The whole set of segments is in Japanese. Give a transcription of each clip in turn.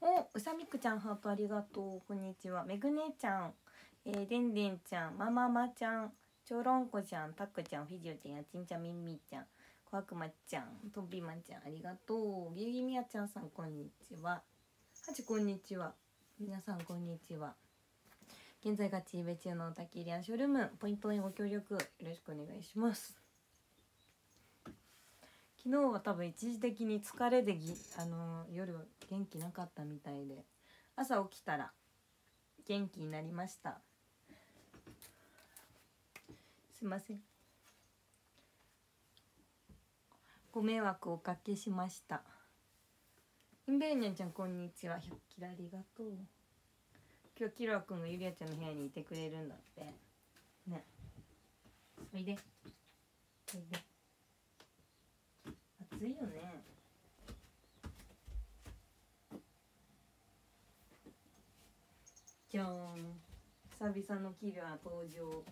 お、うさみくちゃんハートありがとう。こんにちは。めぐねちゃん、でんでんちゃん、まままちゃん、ちょろんこちゃん、たくちゃん、フィジオちゃん、やちんちゃん、みんみーちゃん、こわくまちゃん、とんぴーまんちゃん、ありがとう。ぎゅうぎみやちゃんさん、こんにちは。はちこんにちは。皆さんこんにちは。現在ガチイベ中のたきりやショールーム、ポイントへご協力よろしくお願いします。昨日は多分一時的に疲れで夜元気なかったみたいで、朝起きたら元気になりました。すいません、ご迷惑をおかけしました。インベーニャンちゃんこんにちは。100キラありがとう。今日キラくんがゆりあちゃんの部屋にいてくれるんだってね。おいでおいで、暑いよね。じゃーん、久々のキラ登場。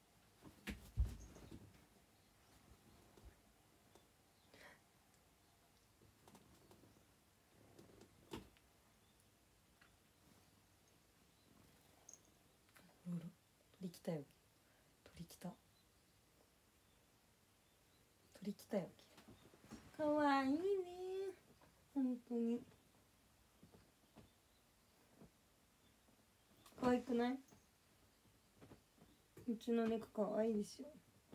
取り来たよ、取り来た、取り来たよ。かわいいね、本当に可愛くない？うちの猫可愛いでしょ。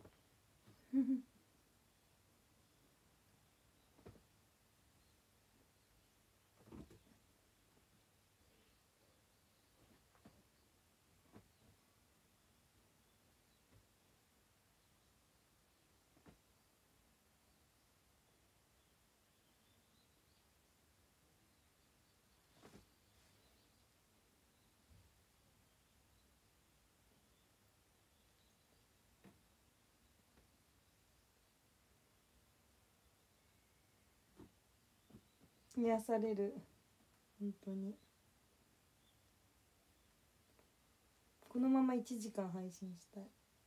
癒される、本当に。このまま1時間配信したい。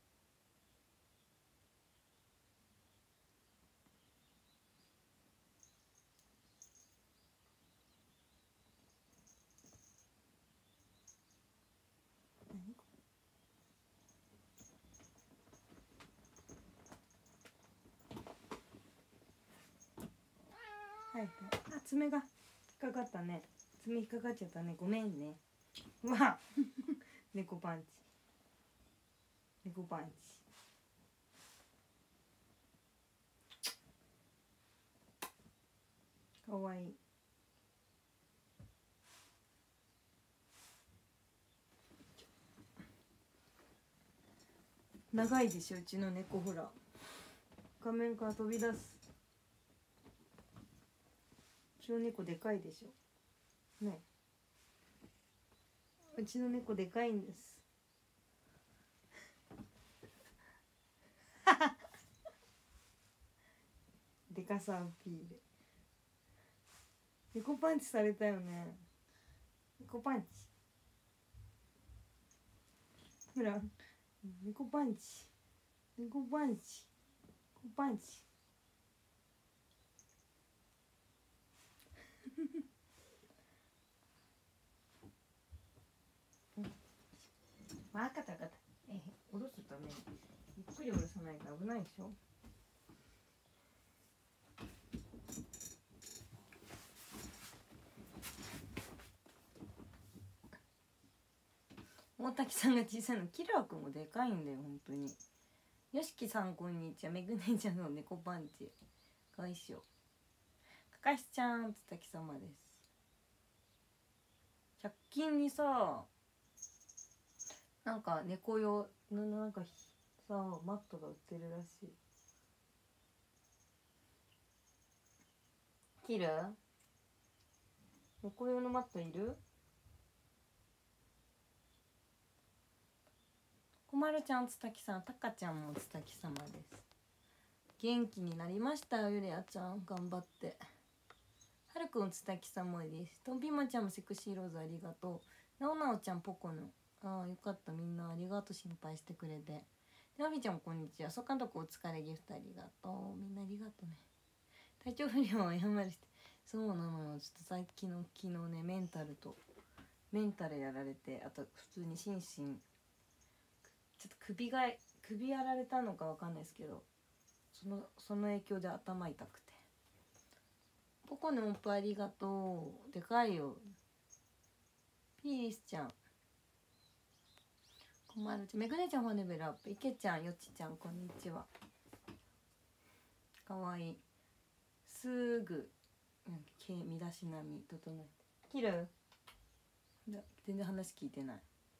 はいはい、あ、爪が引っかかったね。爪引っかかっちゃったね、ごめんね。うわ猫パンチ、猫パンチ、かわいい。長いでしょうちの猫、ほら画面から飛び出す。うちの猫でかいでしょね。うちの猫でかいんです。でかさアピール。猫パンチされたよね。猫パンチ、ほら、猫パンチ、猫パンチ、猫パンチ。わかったわかった。下ろすとね、ゆっくり下ろさないと危ないでしょ。大滝さんが小さいの、キラーくんもでかいんだよ本当に。よしきさんこんにちは。めぐねちゃんの猫パンチかわいいっしょ。かかしちゃんつたきさまです。100均にさ、なんか猫用のなんかさマットが売ってるらしい。切る？猫用のマットいる？こまるちゃんつたきさん、たかちゃんもつたきさまです。元気になりましたよゆりあちゃん、頑張って。はるくんつたきさまです。とんぴまちゃんもセクシーローズありがとう。なおなおちゃんポコの、ああよかった、みんなありがとう、心配してくれて。であびちゃんもこんにちは。そかんとこお疲れギフトありがとう、みんなありがとうね。体調不良を謝るして、 そうなのよ。ちょっと昨日ねメンタルやられて、あと普通に心身ちょっと首やられたのかわかんないですけど、その影響で頭痛くて。ポコの音符ありがとう。でかいよ。ピーリスちゃん、こまるちゃん、めぐねちゃんファンレベルアップ、いけちゃん、よちちゃん、こんにちは。かわいい。すぐ、身だしなみ整えて。切る？全然話聞いてない。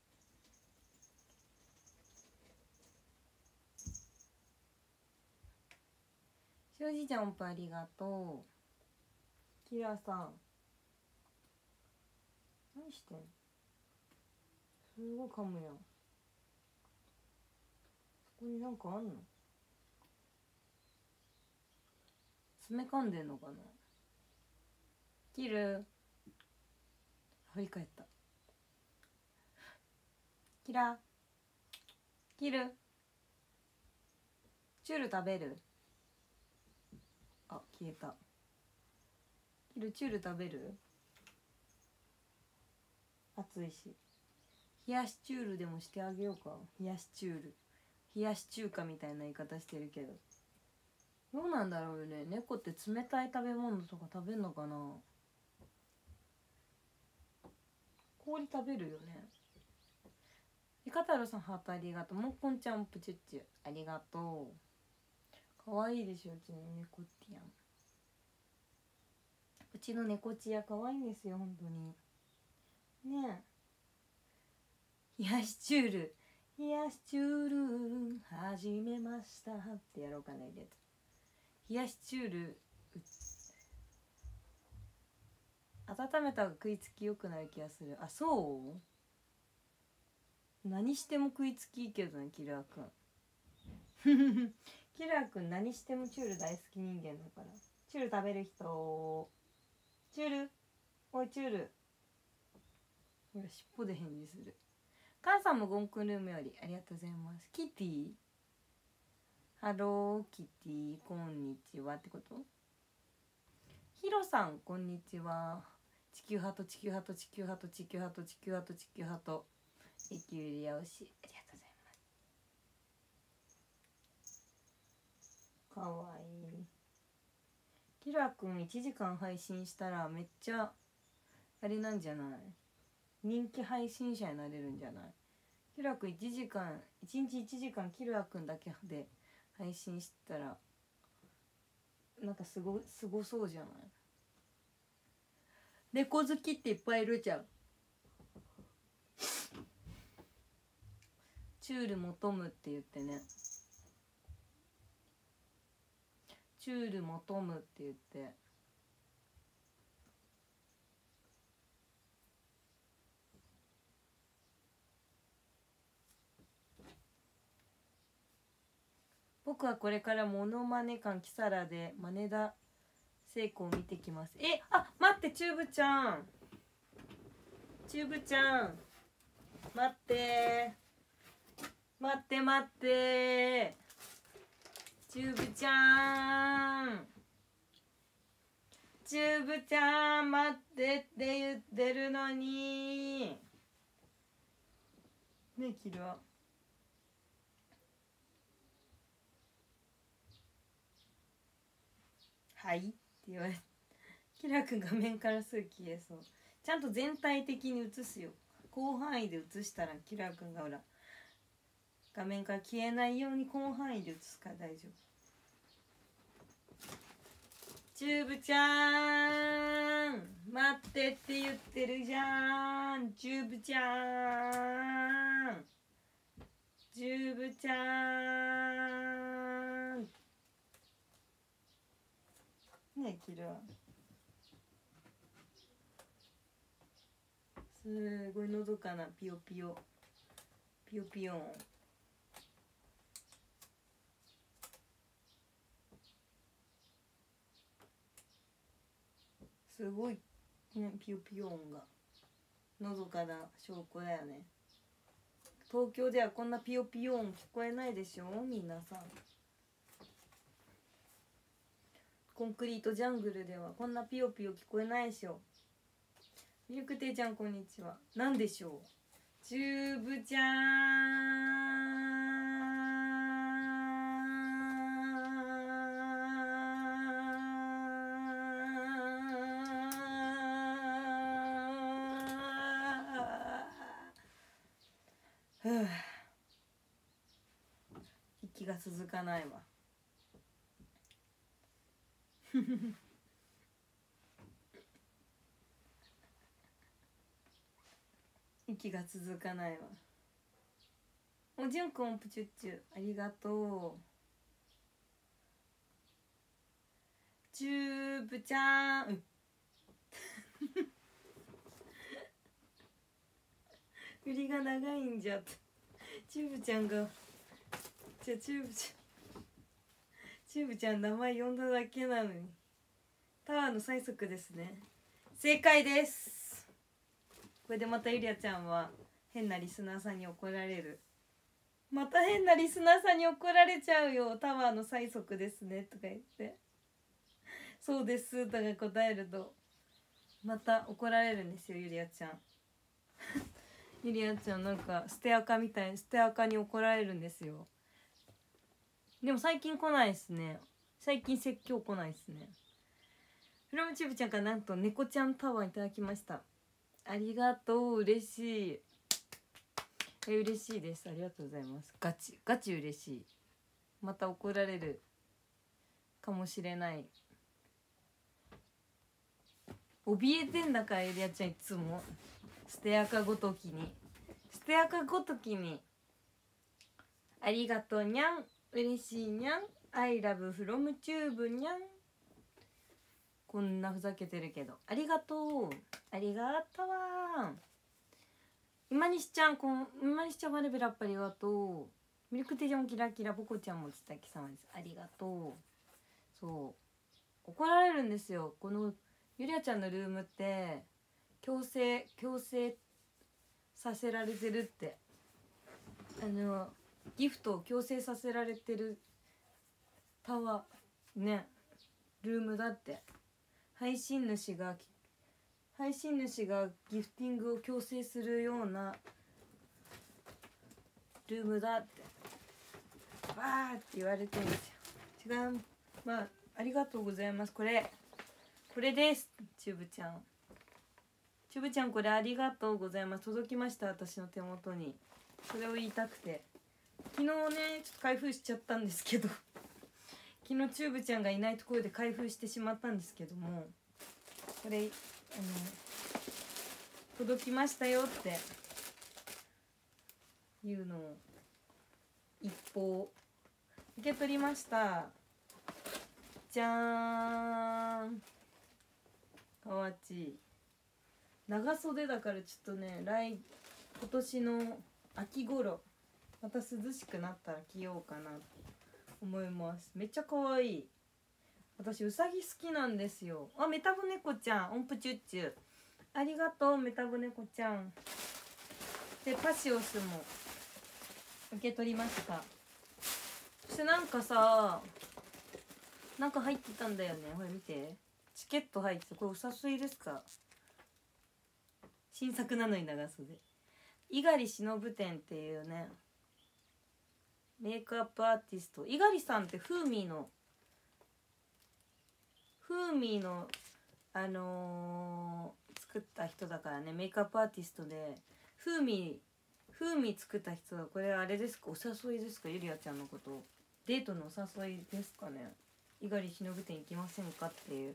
しおじいちゃん音符ありがとう。キラさん、何してんの？すごい噛むやん。そこになんかあんの？爪噛んでんのかな？切る？振り返った。キラ切る？チュール食べる？あ、消えた。キルチュール食べる？暑いし。冷やしチュールでもしてあげようか。冷やしチュール、冷やし中華みたいな言い方してるけど、どうなんだろうね。猫って冷たい食べ物とか食べんのかな。氷食べるよね。いかたろさんハートありがとう。もっこんちゃんプチュッチュありがとう。かわいいでしょうちの猫ってやん。うちの猫ちやかわいいんですよ本当にね。え冷やしチュール、冷やしチュール始めましたってやろうかな。入れて冷やしチュール温めた方が食いつきよくなる気がする。あ、そう？何しても食いつきいいけどね、キラーくん。キラーくん何してもチュール大好き人間だから。チュール食べる人？チュール、おいチュール。ほら尻尾で返事する。カンさんもゴンクルームよりありがとうございます。キティ、ハローキティ、こんにちはってこと？ヒロさんこんにちは。地球ハト地球ハト地球ハト地球ハト地球ハト地球ハト、永久リア推しありがとうございます。かわいい。キラくん1時間配信したらめっちゃあれなんじゃない？人気配信者になれるんじゃない？キラくん1日1時間キラくんだけで配信したらなんかすごそうじゃない？猫好きっていっぱいいるじゃん。チュール求むって言ってね。チュール求むって言って。僕はこれからモノマネ館キサラで真似田聖子を見てきます。あ、待って、チューブちゃん、チューブちゃん、待って待って待って、チューブちゃん、チューブちゃん待ってって言ってるのにねえ。キルははいって言われて、キラくん画面からすぐ消えそう。ちゃんと全体的に映すよ。広範囲で映したらキラくんがほら画面から消えないように広範囲で映すから大丈夫。チューブちゃん待ってって言ってるじゃん。チューブちゃん、チューブちゃんねえ。キルはすごいのどかなピヨピヨピヨピヨン。すごいね、ピヨピヨ音がのどかな証拠だよね。東京ではこんなピヨピヨ音聞こえないでしょ皆さん。 コンクリートジャングルではこんなピヨピヨ聞こえないでしょ。ミルクティーちゃんこんにちは。なんでしょう。チューブちゃん。息が続かないわ。息が続かないわ。おじゅんくんプチュッチュありがとう。チューブちゃん振りが長いんじゃって。チューブちゃんがチューブちゃん名前呼んだだけなのに。タワーの催促ですね。正解です。これでまたゆりあちゃんは変なリスナーさんに怒られる。また変なリスナーさんに怒られちゃうよ。タワーの催促ですねとか言ってそうですとか答えるとまた怒られるんですよ、ゆりあちゃんゆりあちゃんなんかステアカみたいにステアカに怒られるんですよ。でも最近来ないですね。最近説教来ないですね。フロムチューブちゃんからなんと猫ちゃんタワーいただきました。ありがとう、嬉しい。嬉しいです。ありがとうございます。ガチ嬉しい。また怒られるかもしれない。怯えてんだからゆりあちゃんいつもステアカごときにありがとうにゃん、嬉しいにゃん、I love from tube にゃん。こんなふざけてるけどありがとう、ありがとうわ。今西ちゃんはレベルアップありがとう。ミルクティーちゃんもキラキラ、ポコちゃんもつたきさまです。ありがとう。そう怒られるんですよ。このゆりあちゃんのルームって強制させられてるって、ギフトを強制させられてるタワーね、ルームだって。配信主がギフティングを強制するようなルームだってわーって言われてるんですよ。違う、まあありがとうございます。これです。チューブちゃんこれありがとうございます。届きました、私の手元に。それを言いたくて昨日ねちょっと開封しちゃったんですけど昨日チューブちゃんがいないところで開封してしまったんですけども、これ届きましたよっていうのを一報受け取りました。じゃーん、かわちい。長袖だからちょっとね今年の秋頃また涼しくなったら着ようかなと思います。めっちゃかわいい。私うさぎ好きなんですよ。あ、メタボ猫ちゃん音符チュッチュありがとう。メタボ猫ちゃんでパシオスも受け取りました。そしてなんかさ、なんか入ってたんだよね。ほら見て、チケット入ってた。これお誘いですか？新作なのに長袖。猪狩忍展っていうねメイクアップアーティスト、猪狩さんってフーミーの作った人だからね。メイクアップアーティストでフーミー作った人は。これあれですか、お誘いですか？ゆりあちゃんのことデートのお誘いですかね。猪狩忍展行きませんかっていう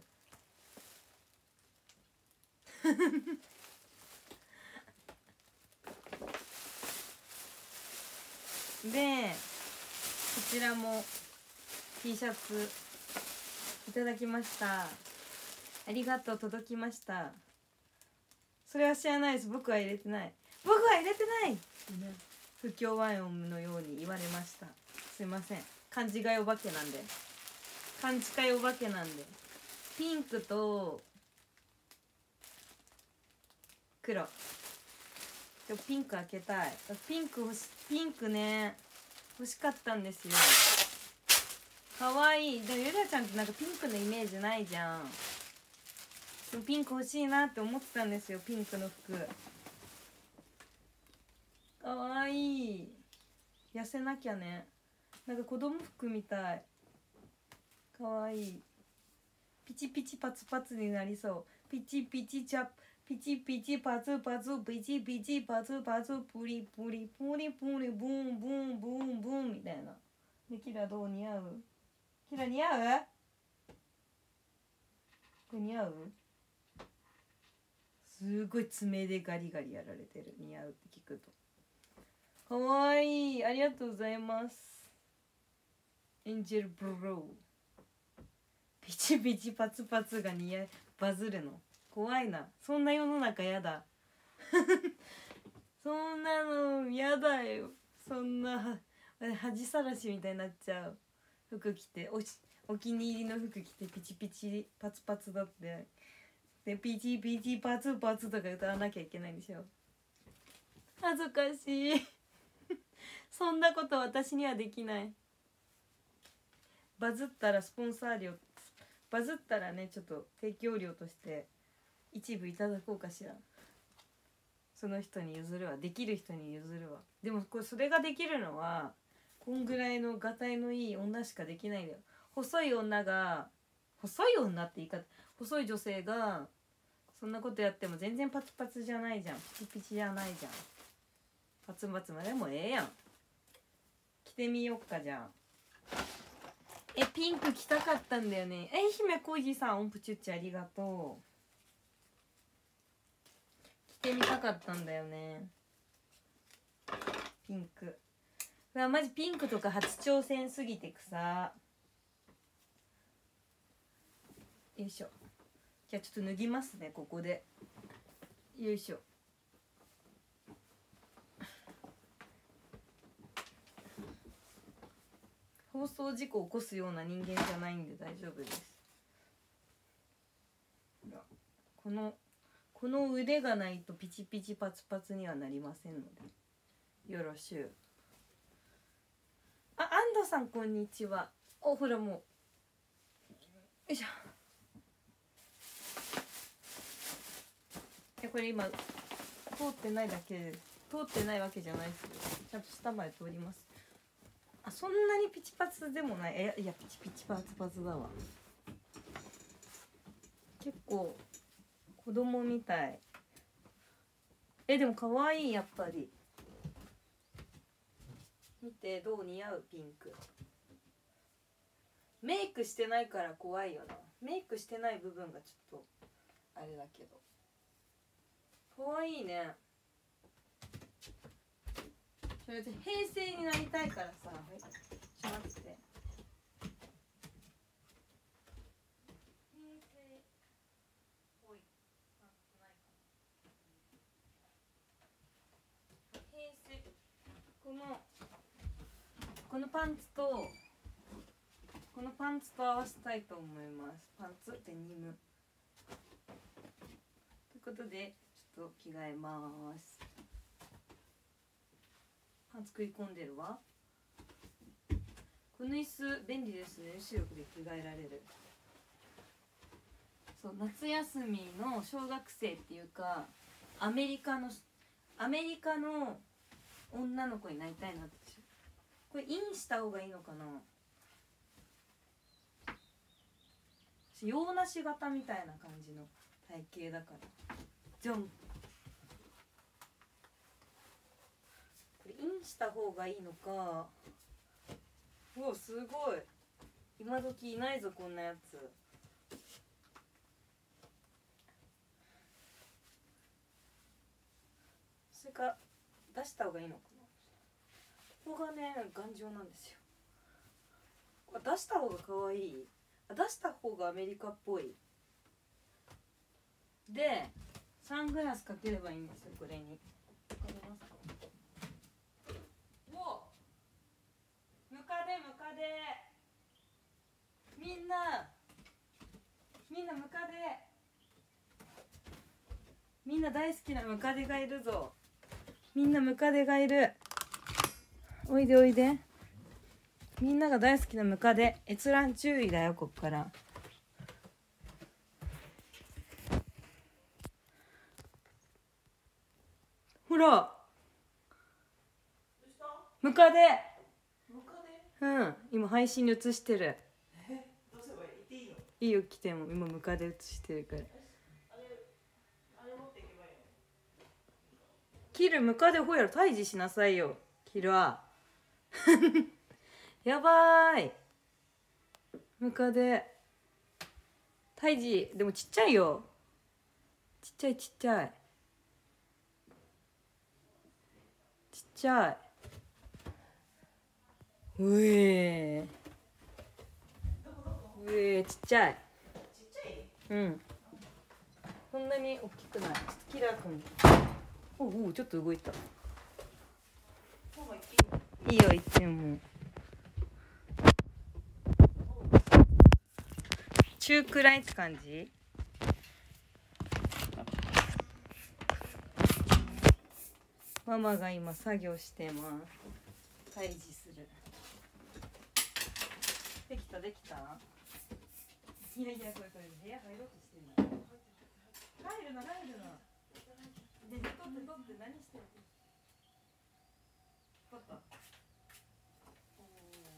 でこちらも T シャツいただきました。ありがとう、届きました。それは知らないです。僕は入れてない、不協和音のように言われました。すいません。漢字がお化けなんでピンクと黒。今日ピンク開けたい。ピンクね欲しかったんですよ。 かわいい。でもゆらちゃんってなんかピンクのイメージないじゃん。でもピンク欲しいなって思ってたんですよ、ピンクの服。かわいい。痩せなきゃね。なんか子供服みたい。かわいい。ピチピチパツパツになりそう。ピチピチチャピチピチパツパツピチピチパツパツプリプリプリプリブンブンブンブンみたいな。でキラどう似合う？キラ似合う？これ似合う？すごい爪でガリガリやられてる。似合うって聞くと。かわいい。ありがとうございます。エンジェルブロー。ピチピチパツパツが似合いバズるの怖いな。そんな世の中やだそんなのやだよ。そんな恥さらしみたいになっちゃう。服着てお気に入りの服着てピチピチパツパツだってでピチピチパツパツとか歌わなきゃいけないんでしょ。恥ずかしいそんなこと私にはできない。バズったらスポンサー料、バズったらねちょっと提供料として一部いただこうかしら。その人に譲るわ。できる人に譲るわ。でもこれそれができるのはこんぐらいのがたいのいい女しかできないんだよ。細い女が、細い女って言い方、細い女性がそんなことやっても全然パツパツじゃないじゃん。ピチピチじゃないじゃん。パツパツまでもええやん。着てみよっかじゃあ。ピンク着たかったんだよね。姫小路さん、音符チュッチありがとう。着てみたかったんだよね。ピンク。うわマジピンクとか初挑戦すぎてくさ。よいしょ。じゃあちょっと脱ぎますねここで。よいしょ。放送事故を起こすような人間じゃないんで大丈夫です。この腕がないとピチピチパツパツにはなりませんのでよろしゅう。安藤さんこんにちは。ほらもうよいしょ。これ今通ってないだけで通ってないわけじゃないですよ。ちゃんと下まで通ります。そんなにピチパツでもない。いやピチピチパツパツだわ。結構子供みたい。でも可愛いやっぱり。見てどう似合うピンク。メイクしてないから怖いよな。メイクしてない部分がちょっとあれだけど可愛いね。平成になりたいからさ。はい、ちょっと待って。このパンツとこのパンツと合わせたいと思います。パンツデニムということでちょっと着替えます。パンツ食い込んでるわ。この椅子便利ですね。後ろで着替えられる。そう夏休みの小学生っていうかアメリカの女の子になりたいなって。これインした方がいいのかな。洋梨型みたいな感じの体型だからじゃん。これインした方がいいのか。おすごい今時いないぞこんなやつ。それか出した方がいいのかな。ここがね頑丈なんですよ。これ出した方が可愛い。出した方がアメリカっぽい。でサングラスかければいいんですよこれに。わかりますか。おムカデムカデ。みんなムカデ。みんな大好きなムカデがいるぞ。みんなムカデがいる。おいでおいで。 みんなが大好きなムカデ、閲覧注意だよ。こっからほらムカデ。うん、今配信に映してる。どうすればいい？いいの？いいよ、来ても。今ムカデ映してるから。あれ持っていけばいいの？キル、ムカデほやろ退治しなさいよ。キルはやばーい。ムカデ退治。でもちっちゃいよ。ちっちゃいちっちゃいちっちゃい。うえー、うえー、ちっちゃい。うん、こんなに大きくない。キラー君。おお、ちょっと動いた。いいよ、言っても。中くらいって感じ。ママが今作業してます。退治する。できたできた。いやいや、これ部屋入ろうとしてるの。入るの入るの。で、取って何してるの。取った。おお。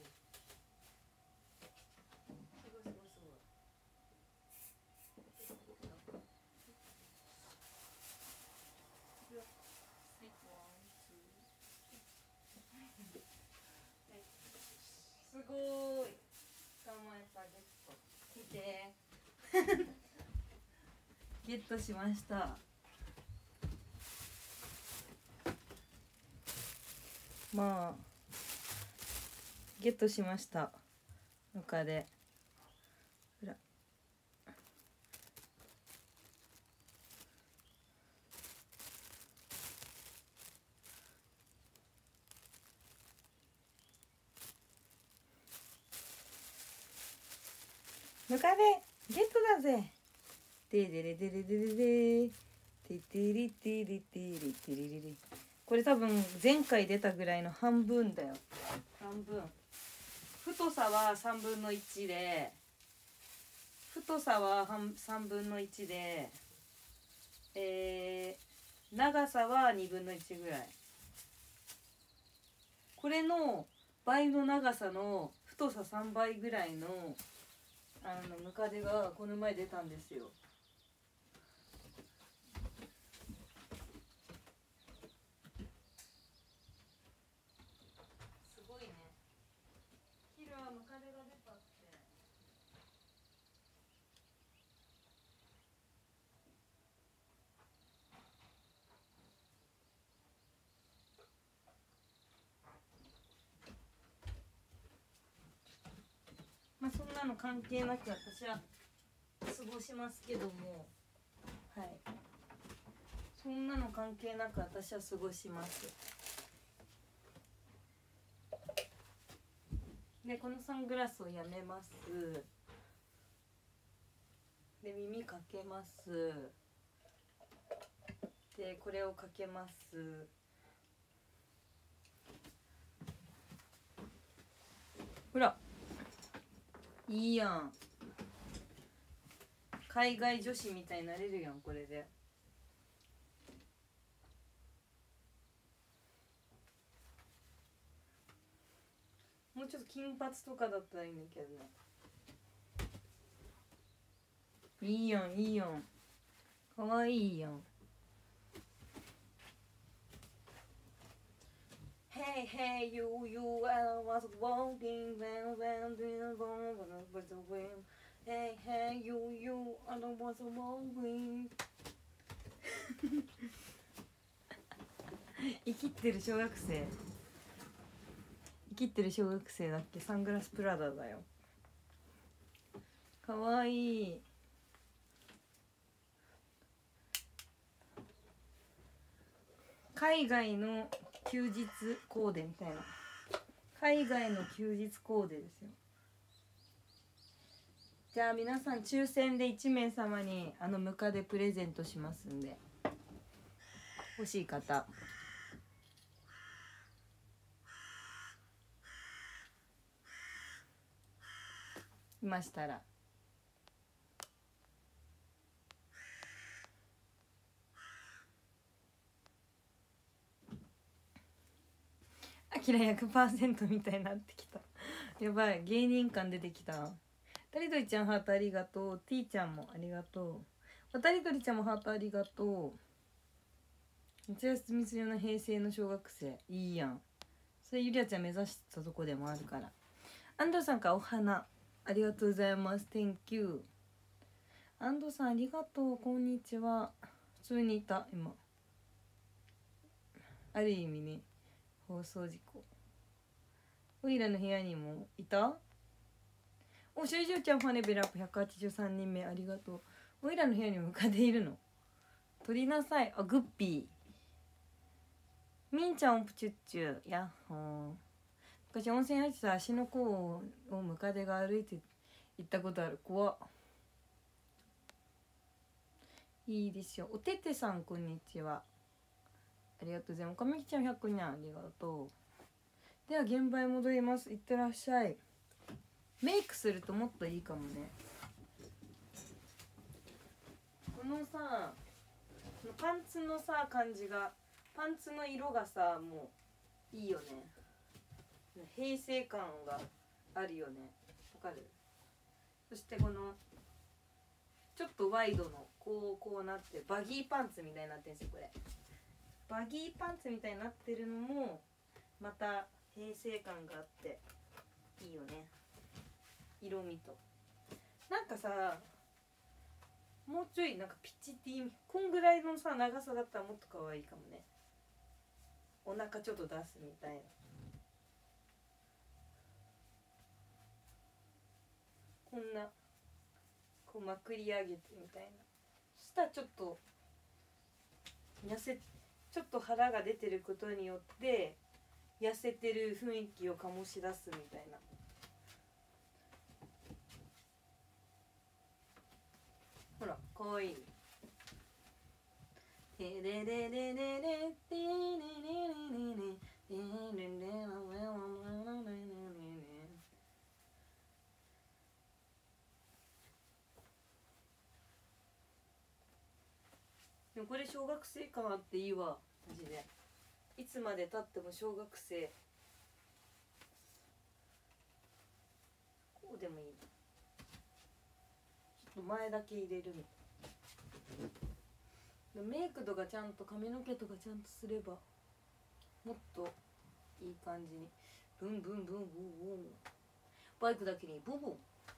すごいすごいすごい。すごーい。捕まえた。ゲット。見てゲットしました。まあゲットしました。ムカデ。ほら。ムカデゲットだぜ。デレデレデレデレデテテリテリテリテリリリ。これ多分前回出たぐらいの半分だよ。半分。太さは3分の1で、太さは3分の1で、長さは2分の1ぐらい。これの倍の長さの太さ3倍ぐらいのムカデがこの前出たんですよ。すごいね。キルはムカデが出たって。まあそんなの関係なく私は過ごしますけども、はい、そんなの関係なく私は過ごします。でこのサングラスをやめます。で耳かけます。でこれをかけます。ほらいいやん。海外女子みたいになれるやんこれで。もうちょっと金髪とかだったらいいんだけどね。いいやんいいやん。かわいいやん。Hey hey you I was walking when the bomb was the wind. Hey hey you I was walking 生きってる小学生。生きってる小学生だっけ。サングラスプラダだよ。かわいい。海外の休日コーデみたいな。海外の休日コーデですよ。じゃあ皆さん抽選で1名様にムカデプレゼントしますんで、欲しい方。 いましたら。アキラ 100% みたいになってきた。やばい、芸人感出てきた。タリドリちゃんハートありがとう。ティーちゃんもありがとう。タリドリちゃんもハートありがとう。夏休み中の平成の小学生いいやん。それゆりあちゃん目指したとこでもあるから。安藤さんからお花ありがとうございます。 Thank you。 安藤さんありがとう。こんにちは。普通にいた今。ある意味ね、放送事故。オイラの部屋にもいた。おしゅうじゅうちゃんファネベルアップ183人目ありがとう。オイラの部屋に向かっているの。取りなさい。あ、グッピー。みんちゃんプチュッチュやっほー。昔温泉入ってた足の甲をムカデが歩いて行ったことある。怖っ。いいでしょ。おててさんこんにちは。ありがとうございます。おかみきちゃん100にゃんありがとう。では現場へ戻ります。いってらっしゃい。メイクするともっといいかもね。このさ、パンツのさ感じが、パンツの色がさ、もういいよね。平成感があるよね。わかる？そしてこのちょっとワイドのこうなってバギーパンツみたいになってるんですよ。これバギーパンツみたいになってるのもまた平成感があっていいよね。色味となんかさ、もうちょいなんかピチティこんぐらいのさ長さだったらもっと可愛いかもね。お腹ちょっと出すみたいな。こんなこうまくり上げてみたいな。そしたらちょっとちょっと腹が出てることによって痩せてる雰囲気を醸し出すみたいな。ほらかわいい。テレレレレレテレレレレレでもこれ小学生感あっていいわマジで。いつまでたっても小学生。こうでもいい。ちょっと前だけ入れるみたいな。メイクとかちゃんと髪の毛とかちゃんとすればもっといい感じに。ブンブンブンブンブン。バイクだけにブンブン。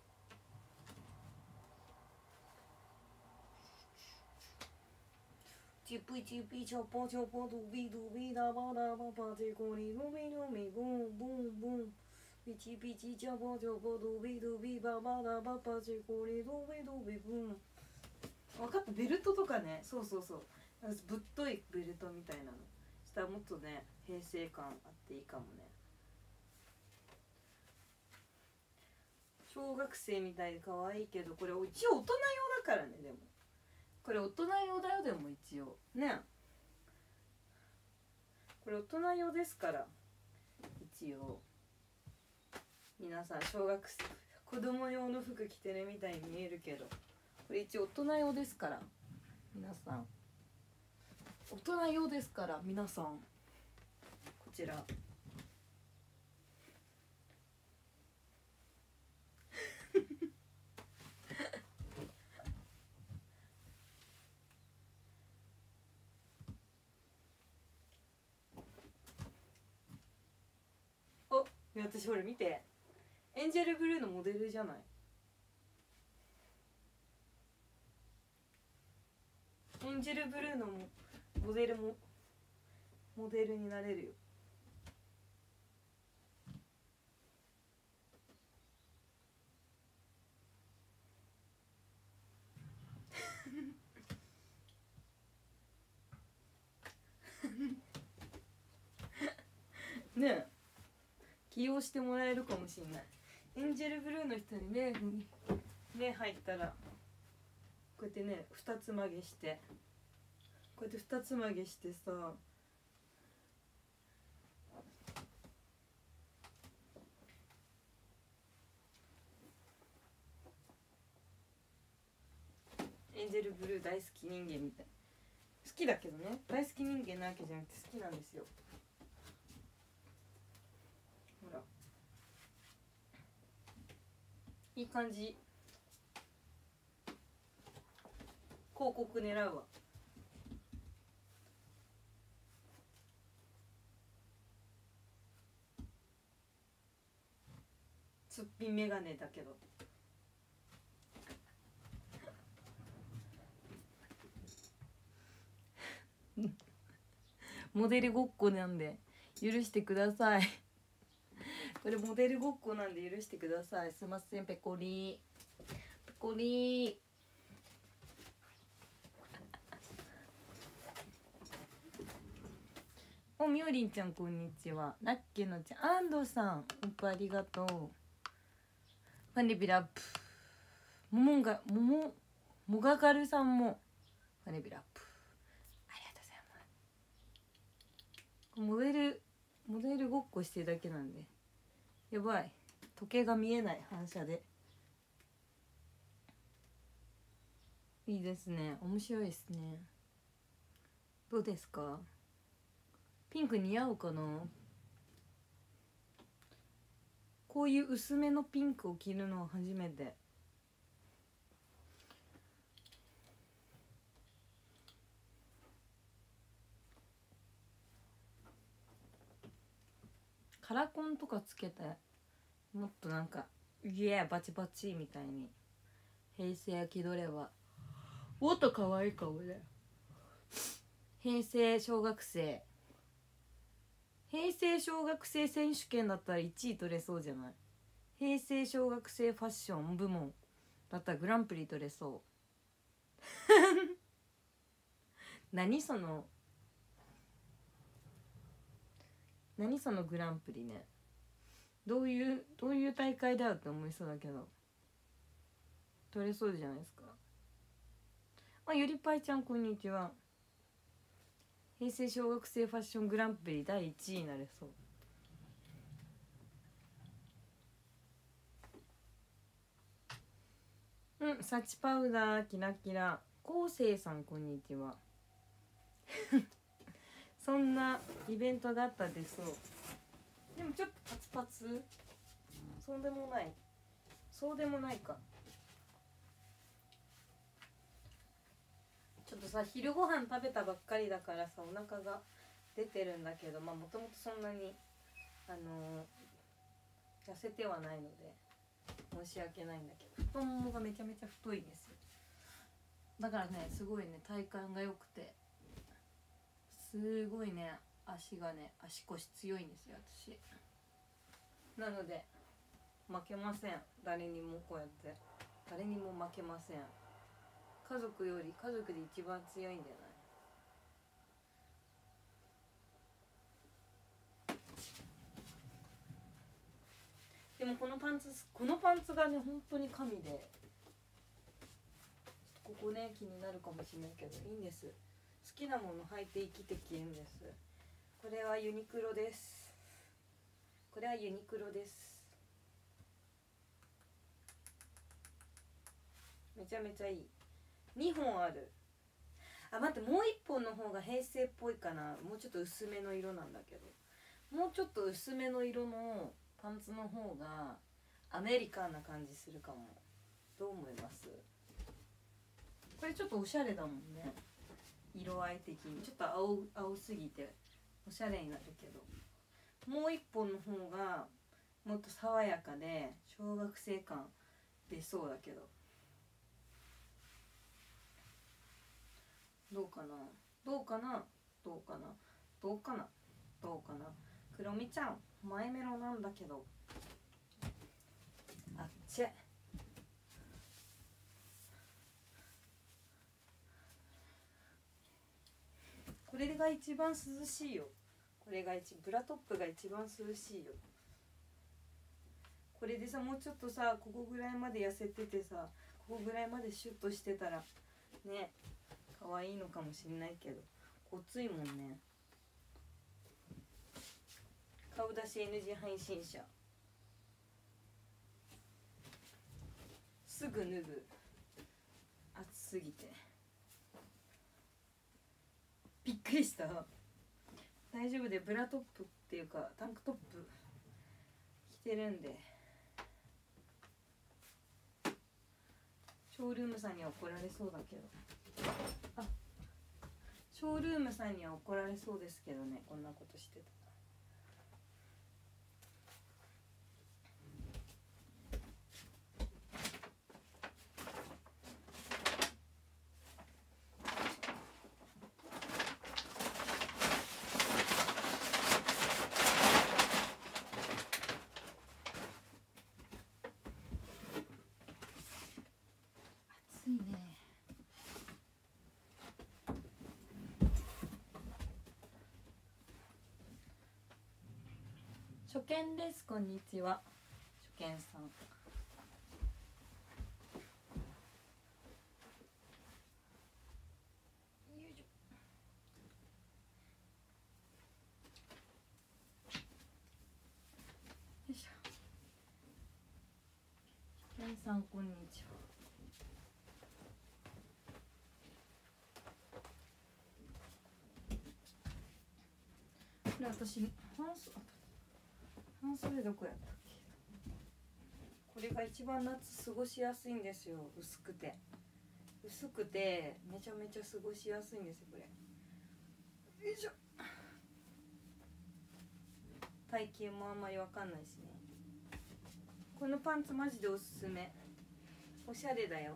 チップチッピチョポチョポドビドビダバダバパチコリドビドビブンブンブン。ピチピチチョポチョポドビドビババダバパチコリドビドビブン。分かった。ベルトとかね。そうそうそう。ぶっといベルトみたいなのしたらもっとね平成感あっていいかもね。小学生みたいで可愛いけどこれ一応大人用だからね。でもこれ大人用だよ。でも一応ねこれ大人用ですから一応。皆さん小学生子供用の服着てるみたいに見えるけどこれ一応大人用ですから皆さん。大人用ですから皆さん。こちらお、私ほら見て、エンジェルブルーのモデルじゃない。エンジェルブルーのモデルになれるよ。ねえ起用してもらえるかもしれない。エンジェルブルーの人に目入ったらこうやってね二つ曲げしてこうやって二つ曲げしてさンジェルブルー大好き人間みたい。好きだけどね、大好き人間なわけじゃなくて好きなんですよ。ほらいい感じ。広告狙うわ。すっぴんメガネだけどモデルごっこなんで許してくださいこれモデルごっこなんで許してください。すいません、ペコリペコリおみおりんちゃんこんにちは。ラッケのちゃん、安藤さんおっぱいありがとう。ファンデビラップももがかるさんもファンデビラップありがとうございます。モデルごっこしてるだけなんでやばい、時計が見えない、反射で。いいですね、面白いですね。どうですか、ピンク似合うかな。こういう薄めのピンクを着るのは初めて。カラコンとかつけてもっとなんかイエーバチバチみたいに平成気取ればもっと可愛いかもね。平成小学生選手権だったら1位取れそうじゃない。平成小学生ファッション部門だったらグランプリ取れそう何そのグランプリね。どういう大会だよって思いそうだけど取れそうじゃないですか。あ、ゆりぱいちゃんこんにちは。平成小学生ファッショングランプリ第1位になれそう。うん、サチパウダーキラキラ。こうせいさんこんにちはそんなイベントがあったでそう。でもちょっとパツパツ、そうでもないか。ちょっとさ、昼ご飯食べたばっかりだからさ、お腹が出てるんだけど、まあもともとそんなに痩せてはないので申し訳ないんだけど、太ももがめちゃめちゃ太いんですよ。だからね、すごいね、体幹が良くてすごいね、足腰強いんですよ私。なので負けません、誰にも。こうやって誰にも負けません。家族で一番強いんじゃない。でもこのパンツがね本当に神で、ここね気になるかもしれないけどいいんです。好きなもの履いて生きてきるんです。これはユニクロです。めちゃめちゃいい。2本ある。あ、待って、もう1本の方が平成っぽいかな。もうちょっと薄めの色なんだけど、もうちょっと薄めの色のパンツの方がアメリカンな感じするかも。どう思います？これちょっとおしゃれだもんね、色合い的に。ちょっと青すぎておしゃれになるけど、もう一本の方がもっと爽やかで小学生感出そうだけど、どうかな。クロミちゃんマイメロなんだけど、あっちゃこれが一番涼しいよ。ブラトップが一番涼しいよ。これでさ、もうちょっとさ、ここぐらいまで痩せててさ、ここぐらいまでシュッとしてたらね、可愛いのかもしれないけど、ごついもんね。顔出し NG 配信者、すぐ脱ぐ、暑すぎて。 びっくりした。大丈夫で、ブラトップっていうかタンクトップ着てるんで、ショールームさんには怒られそうだけど、あ、ショールームさんには怒られそうですけどね、こんなことしてた。暑いね。初見です、こんにちは。初見さん。よいしょ。よいしょ。初見さん、こんにちは。これ私半袖どこやったっけ。これが一番夏過ごしやすいんですよ。薄くてめちゃめちゃ過ごしやすいんですよ、これ。よいしょ。体型もあんまりわかんないしね。このパンツマジでおすすめ。おしゃれだよ。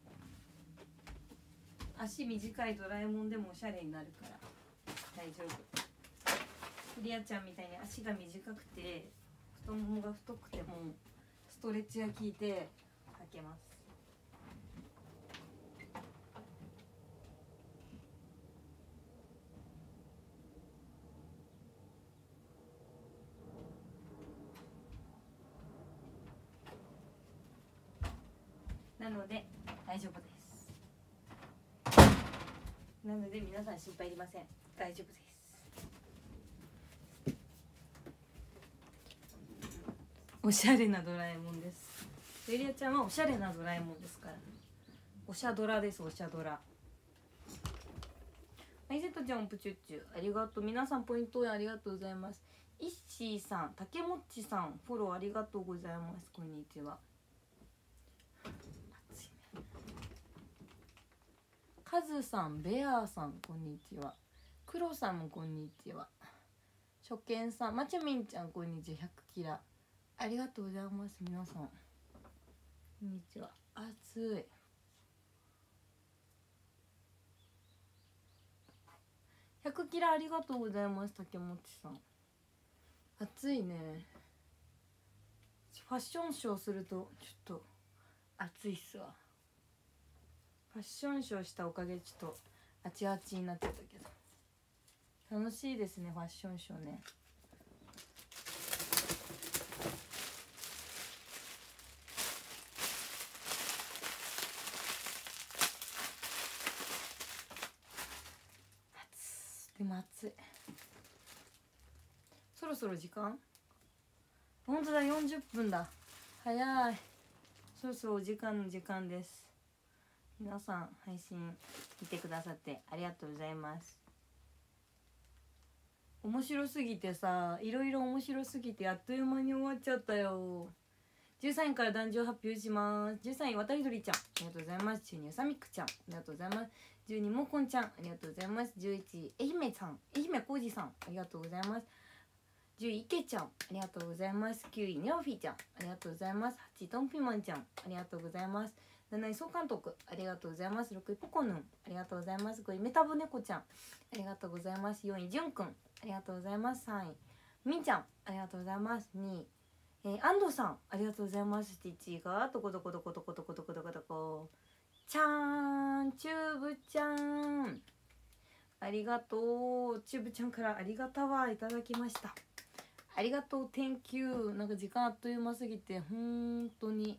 足短いドラえもんでもおしゃれになるから大丈夫。リアちゃんみたいに足が短くて太ももが太くてもストレッチが効いて履けます。なので大丈夫です。なので皆さん心配いりません。大丈夫です。おしゃれなドラえもんです。ベリアちゃんはおしゃれなドラえもんですから。おしゃドラです、おしゃドラ。はい、ゼットちゃんプチュッチュありがとう。皆さんポイント応援ありがとうございます。イッシーさん、竹もっちさん、フォローありがとうございます。こんにちは。カズさん、ベアーさん、こんにちは。クロさんもこんにちは。初見さん、まちゃみんちゃん、こんにちは。100キラありがとうございます。皆さんこんにちは。暑い。100キラありがとうございます。竹持さん、暑いね。ファッションショーするとちょっと暑いっすわ。ファッションショーしたおかげでちょっとあちあちになっちゃったけど、楽しいですね、ファッションショーね。でも暑い。そろそろ時間、本当だ、40分だ。早い。そろそろお時間の時間です。皆さん配信見てくださってありがとうございます。面白すぎてさ、いろいろ面白すぎてあっという間に終わっちゃったよ。13位から男女発表します。13位渡り鳥ちゃんありがとうございます。12位さみくちゃんありがとうございます。12位もこんちゃんありがとうございます。11位愛媛さん、愛媛こうじさんありがとうございます。10位いけちゃんありがとうございます。9位ネオフィーちゃんありがとうございます。8位トンピマンちゃんありがとうございます。7位総監督ありがとうございます。6位ポコヌンありがとうございます。5位メタボネコちゃんありがとうございます。4位じゅんくんありがとうございます。3位みんちゃんありがとうございます。2位安藤さんありがとうございます。1位がどこどこどこどこどこどこどこどこちゃーん、チューブちゃんありがとう。チューブちゃんからありがたわいただきました。ありがとう、Thank you。なんか時間あっという間すぎて本当に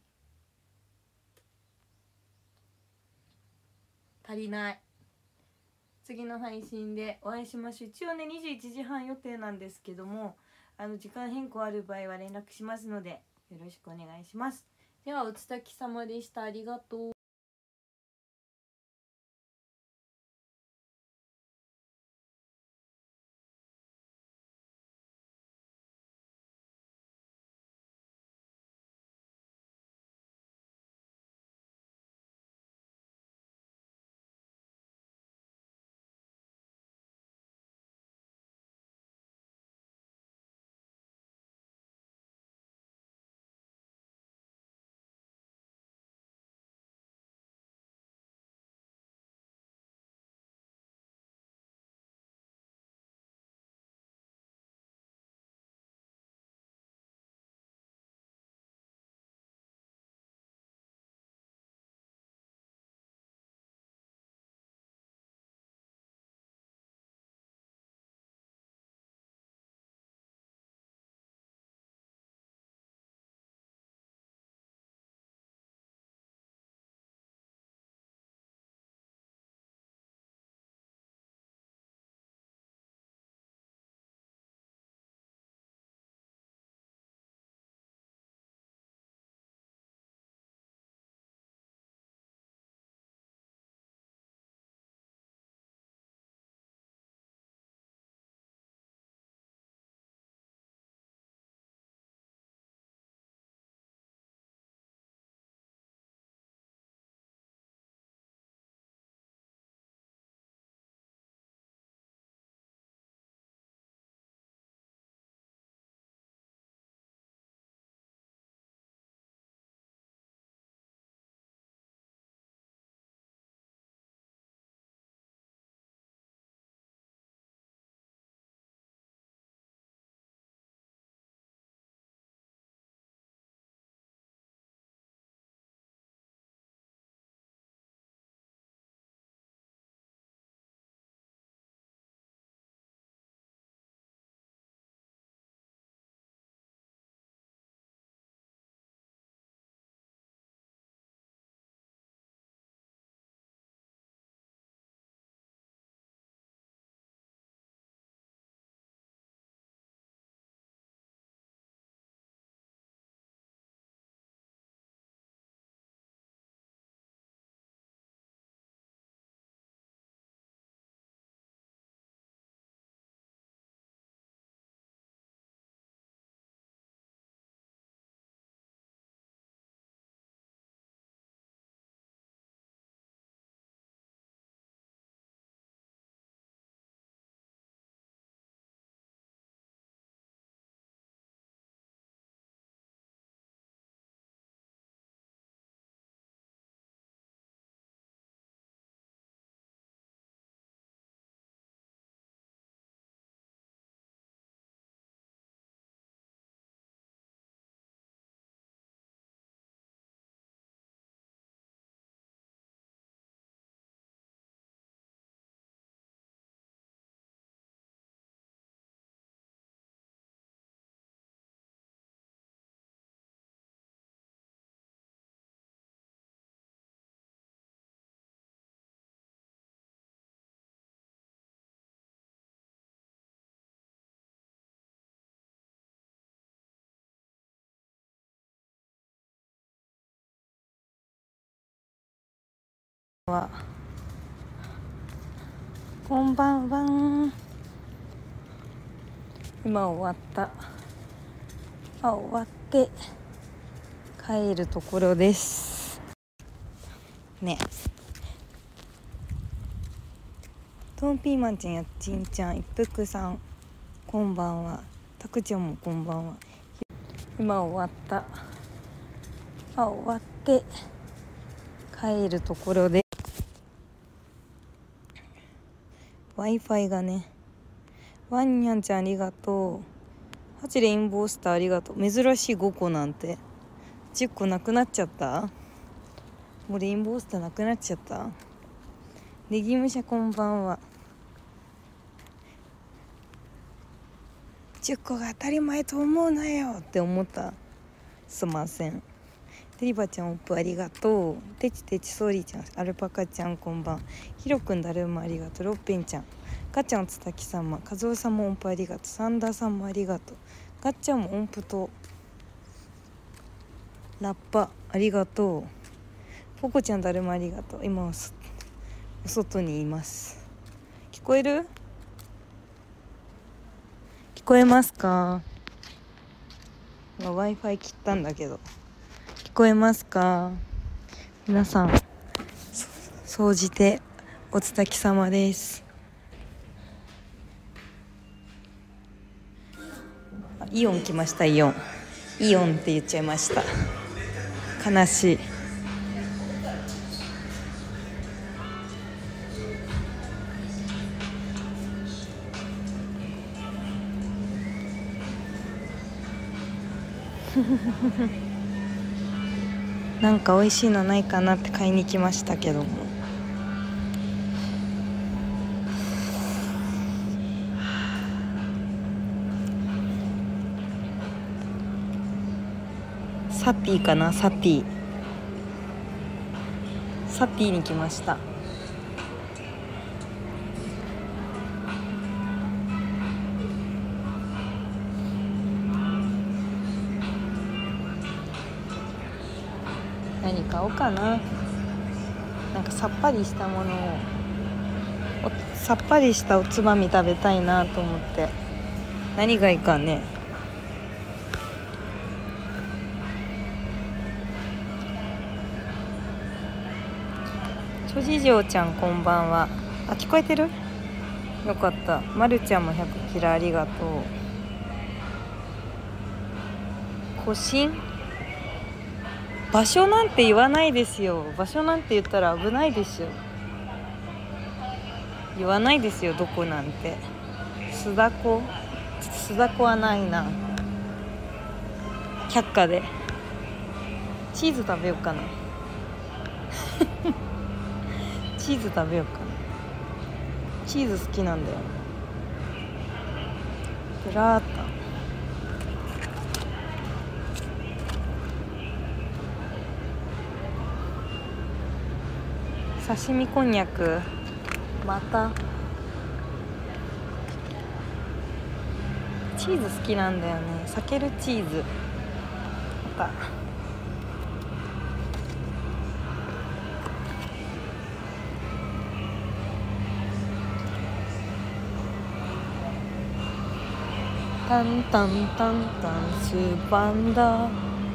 足りない。次の配信でお会いしましょう。一応ね21時半予定なんですけども、時間変更ある場合は連絡しますのでよろしくお願いします。ではおつたき様でした。ありがとう。 はこんばんは。今終わった終わって帰るところですね。トンピーマンちゃん、やっちんちゃん、一服さん、こんばんは。たくちゃんもこんばんは。今終わった終わって帰るところで Wi-Fi がね。ワンニャンちゃんありがとう。8レインボースターありがとう。珍しい5個なんて10個なくなっちゃった。もうレインボースターなくなっちゃった。ネギムシャこんばんは。10個が当たり前と思うなよって思った。すいません。テリバちゃんオップありがとう。テチテチソーリーちゃん、アルパカちゃんこんばん。ヒロくんだるまありがとう。ロッペンちゃん、ガッチャンつたき様、カズオさんも音符ありがとう。サンダーさんもありがとう。ガッチャンも音符とラッパありがとう。ポコちゃんだるまありがとう。今お外にいます。聞こえる？聞こえますか？ Wi-Fi 切ったんだけど聞こえますか？皆さん総じておつたき様です。イオン来ました。イオンって言っちゃいました。悲しい。なんか美味しいのないかなって買いに来ましたけども、サティかな。サティに来ました。何買おうかな。なんかさっぱりしたものをさっぱりしたおつまみ食べたいなと思って。何がいいかね。諸事情ちゃんこんばんは。あ、聞こえてる？よかった。まるちゃんも100キラありがとう。古神場所なんて言わないですよ。場所なんて言ったら危ないでしょ。言わないですよ、どこなんて。須田湖はないな。百貨でチーズ食べようかな。チーズ食べようかな。チーズ好きなんだよ。ブラータ刺身こんにゃく、またチーズ好きなんだよね。避けるチーズまたタンタンタンタンスーパンダ。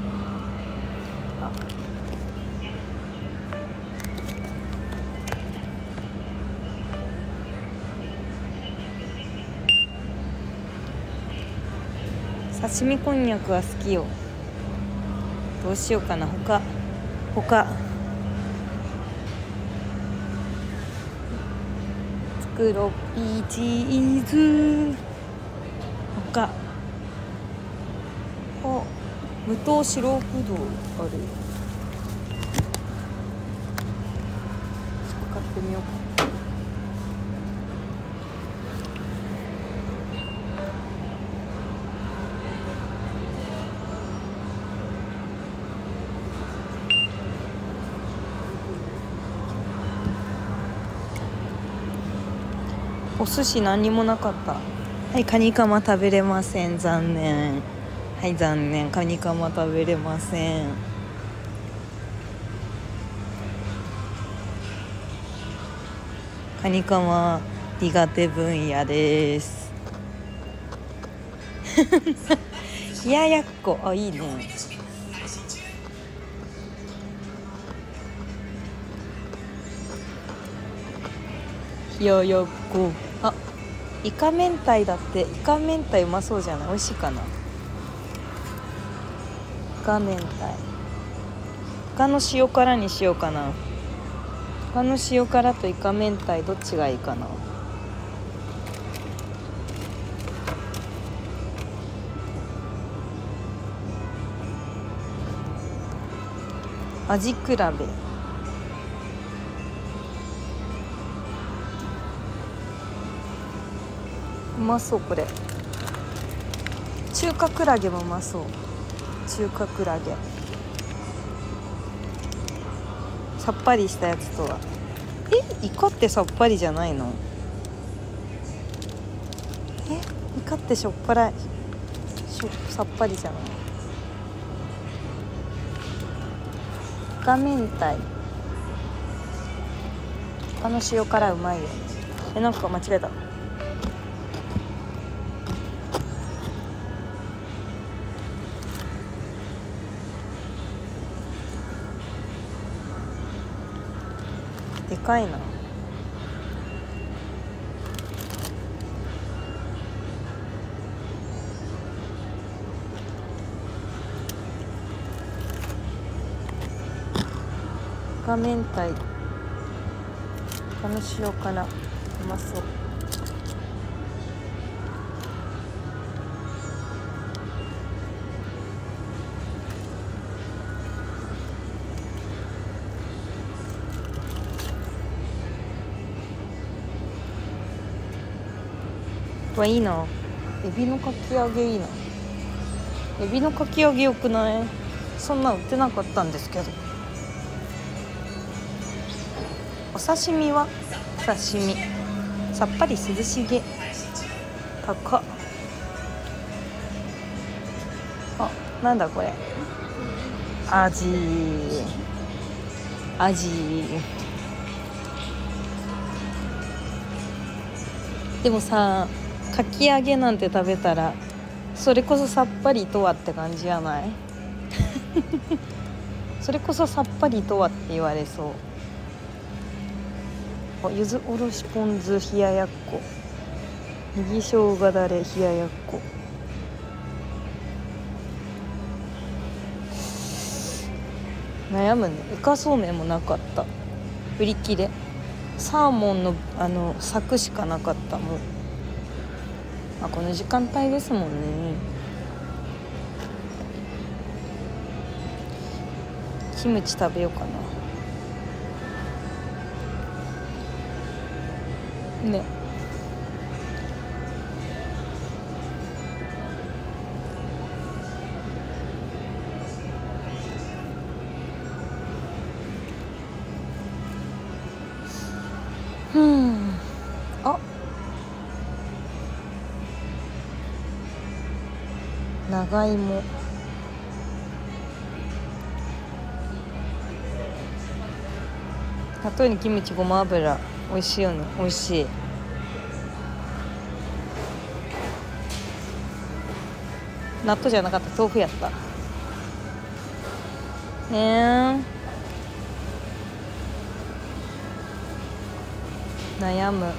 刺身こんにゃくは好きよ。どうしようかな。他スクロッピーチーズ。他無糖白ぶどうある。買ってみようか。お寿司何にもなかった。はい、カニカマ食べれません。残念。はい、残念。カニカマ食べれません。 カニカマ苦手分野です。冷ややっこ、あ、いいね。冷ややっこ、あ、イカ明太だって。イカ明太うまそうじゃない？美味しいかな。イカ明太、イカの塩辛にしようかな。イカの塩辛とイカ明太どっちがいいかな。味比べ、うまそう。これ中華クラゲもうまそう。中華クラゲ、さっぱりしたやつとは。イカってさっぱりじゃないの？イカってしょっぱらい、さっぱりじゃない？イカ明太、イカの塩辛うまいよね。なんか間違えた。でかいな。イカ明太、イカの塩辛うまそう。いいな。エビのかき揚げいいな。エビのかき揚げよくない？そんな売ってなかったんですけど。お刺身は刺身、さっぱり涼しげ。高っ。あ、なんだこれ。アジでもさ、かき揚げなんて食べたらそれこそさっぱりとはって感じじゃない？それこそさっぱりとはって言われそう。ゆずおろしポン酢冷ややっこ、ネギ生姜だれ冷ややっこ。悩むね。イカそうめんもなかった。売り切れ。サーモンの柵しかなかった。もうこの時間帯ですもんね。キムチ食べようかな。ね。あ、長芋。納豆にキムチごま油、美味しいよね。美味しい。納豆じゃなかった、豆腐やった。悩む。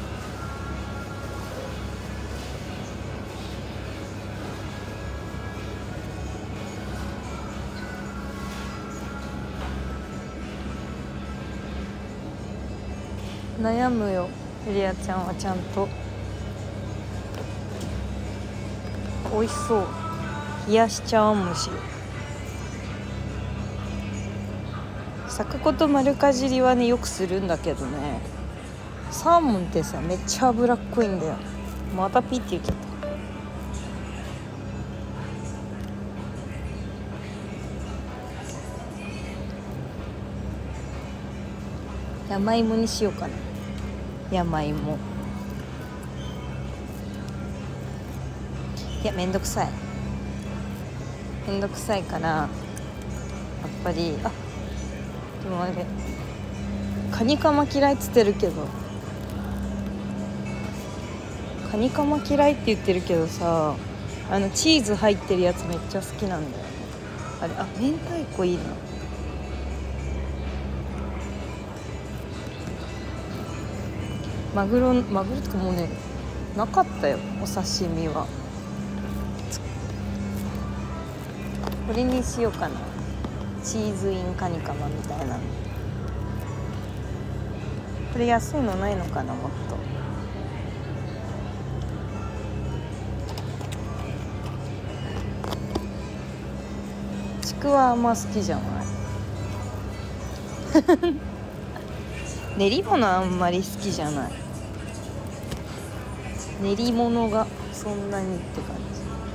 悩むよ。ゆりあちゃんはちゃんと。美味しそう。冷やし茶碗蒸し。咲くこと丸かじりはねよくするんだけどね、サーモンってさめっちゃ脂っこいんだよ。またピッて言っちゃった。山芋にしようかな。山芋、いやめんどくさいからやっぱり。でもあれカニカマ嫌いっつってるけどカニカマ嫌いって言ってるけどさ、チーズ入ってるやつめっちゃ好きなんだよね。あれ、明太子いいな。マグロとかもうねなかったよ、お刺身は。これにしようかな、チーズインカニカマみたいなの。これ安いのないのかな、もっと。ちくわあんま好きじゃない練り物あんまり好きじゃない。練り物がそんなにって感じ。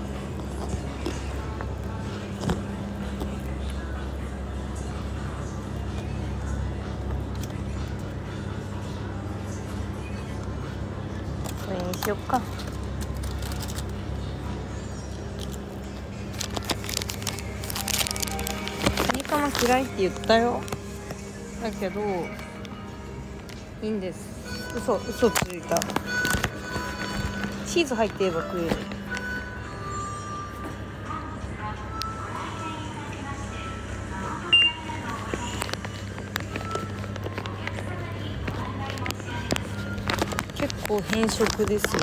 これにしよっか。カニカマ嫌いって言ったよ。だけどいいんです。嘘ついた。チーズ入ってれば食える。結構変色ですよ。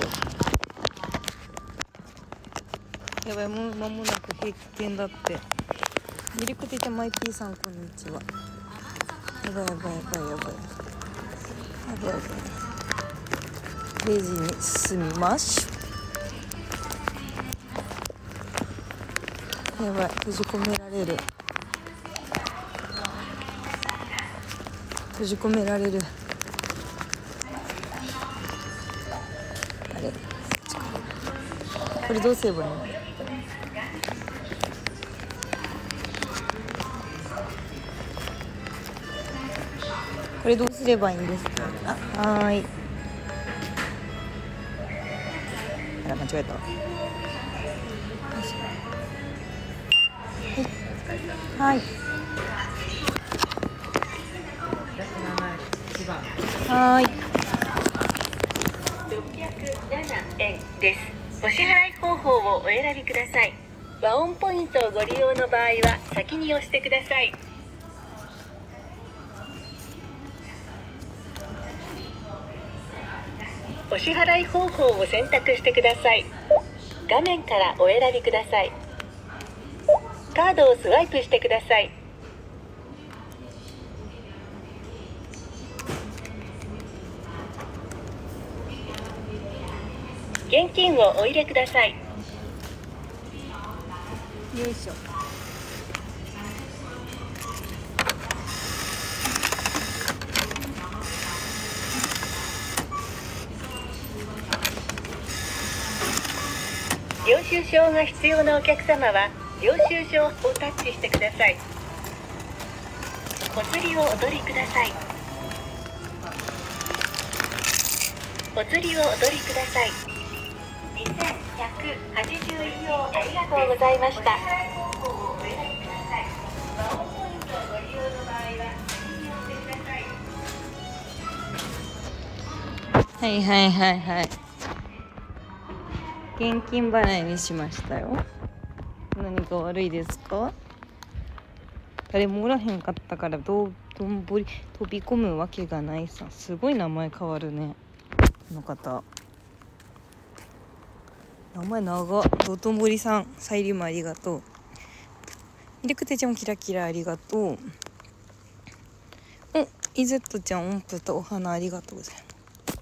やばい、もう間もなく閉店だって。ミルクティーマイピーさん、こんにちは。やばい。レジに進みましょ。やばい、閉じ込められる。あれ、これどうすればいいの？これどうすればいいんですか？はーい。間違えた。はい。はい。 607円です。お支払い方法をお選びください。和音ポイントをご利用の場合は先に押してください。お支払い方法を選択してください。画面からお選びください。カードをスワイプしてください。現金をお入れください。 よいしょ。 領収証が必要なお客様は領収書をタッチしてください。お釣りをお取りください。お釣りをお取りください。2180円をありがとうございました。 はい。現金払いにしましたよ。何か悪いですか？誰もおらへんかったからどんぶり飛び込むわけがないさ。すごい名前変わるね、この方。名前長っ。道頓堀さん、サイリウムありがとう。ミルクテちゃんもキラキラありがとう。イゼットちゃん、音符とお花ありがとうございます。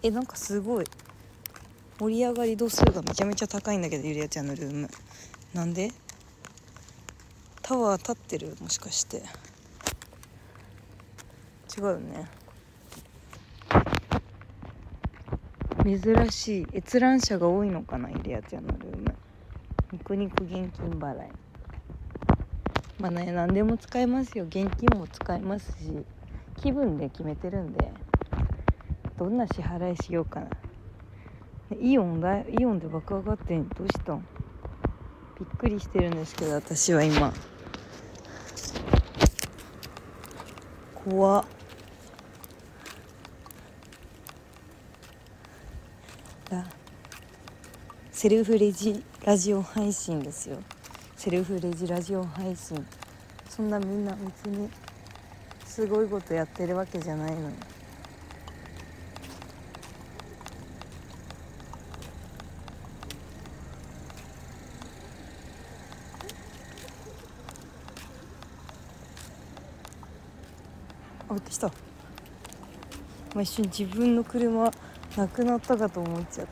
なんかすごい盛り上がり度数がめちゃめちゃ高いんだけど、ゆりやちゃんのルーム。なんで？タワー立ってる？もしかして違うよね。珍しい閲覧者が多いのかな、ゆりやちゃんのルーム。ニコニコ現金払い。まあね、何でも使えますよ。現金も使えますし、気分で決めてるんで、どんな支払いしようかな。イオンで爆上がってん。どうしたん？びっくりしてるんですけど、私は今怖っ。 セルフレジラジオ配信ですよ。セルフレジラジオ配信。そんなみんな別にすごいことやってるわけじゃないのに。あ、落ちた。一瞬自分の車なくなったかと思っちゃった。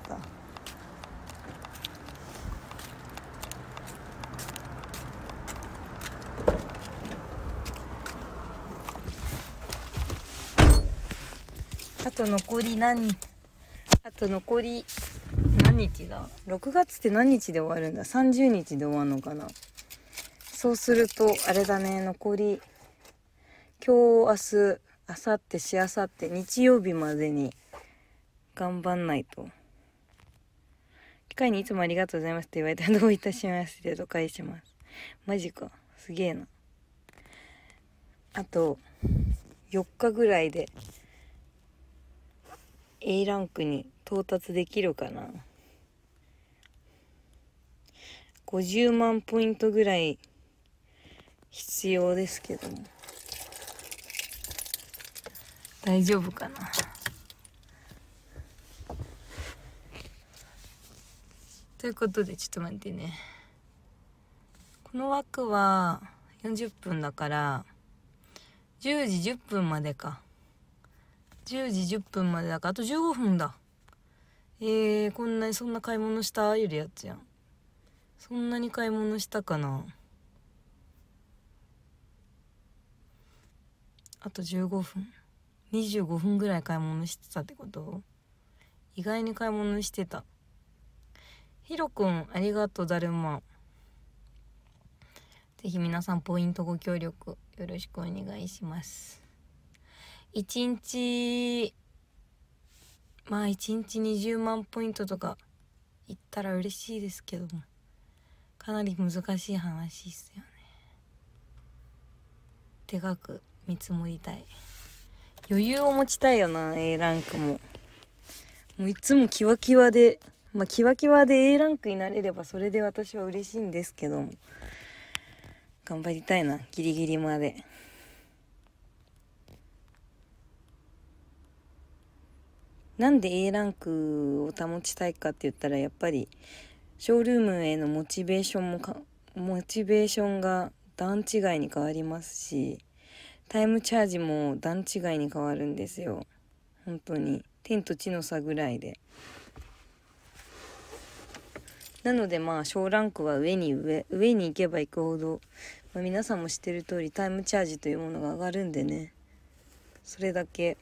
あと残り何日だ。6月って何日で終わるんだ。30日で終わるのかな。そうするとあれだね、残り今日、明日、明後日、しあさって日曜日までに頑張んないと。機会にいつもありがとうございますって言われたらどういたしましてと返します。マジか、すげえな。あと4日ぐらいで A ランクに到達できるかな。50万ポイントぐらい必要ですけども、大丈夫かな。ということでちょっと待ってね。この枠は40分だから10時10分までか。10時10分までだからあと15分だ。そんな買い物したよりやつやん。そんなに買い物したかな。あと15分。25分ぐらい買い物してたってこと？意外に買い物してた。ひろくん、ありがとう、だるま。ぜひ皆さんポイントご協力よろしくお願いします。1日20万ポイントとかいったら嬉しいですけども、かなり難しい話っすよね。でかく見積もりたい。余裕を持ちたいよな。 A ランクもういつもキワキワで、キワキワで A ランクになれればそれで私は嬉しいんですけども、頑張りたいな、ギリギリまで。なんで A ランクを保ちたいかって言ったら、やっぱりショールームへのモチベーションが段違いに変わりますし、タイムチャージも段違いに変わるんですよ。本当に天と地の差ぐらいで。なので小ランクは上に行けば行くほど、皆さんも知ってる通りタイムチャージというものが上がるんでね、それだけ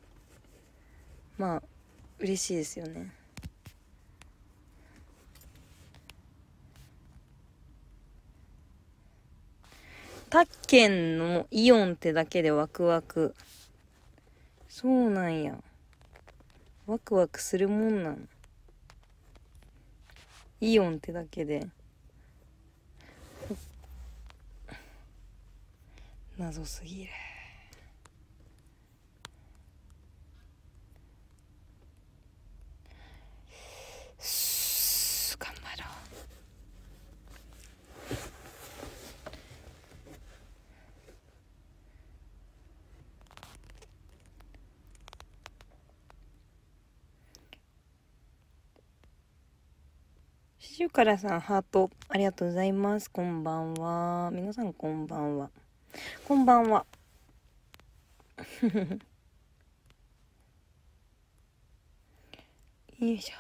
嬉しいですよね。他県のイオンってだけでワクワク。そうなんや。ワクワクするもんなの。イオンってだけで。謎すぎる。頑張ろう。シジュカラさん、ハートありがとうございます。こんばんは。皆さんこんばんは。こんばんは。よいしょ。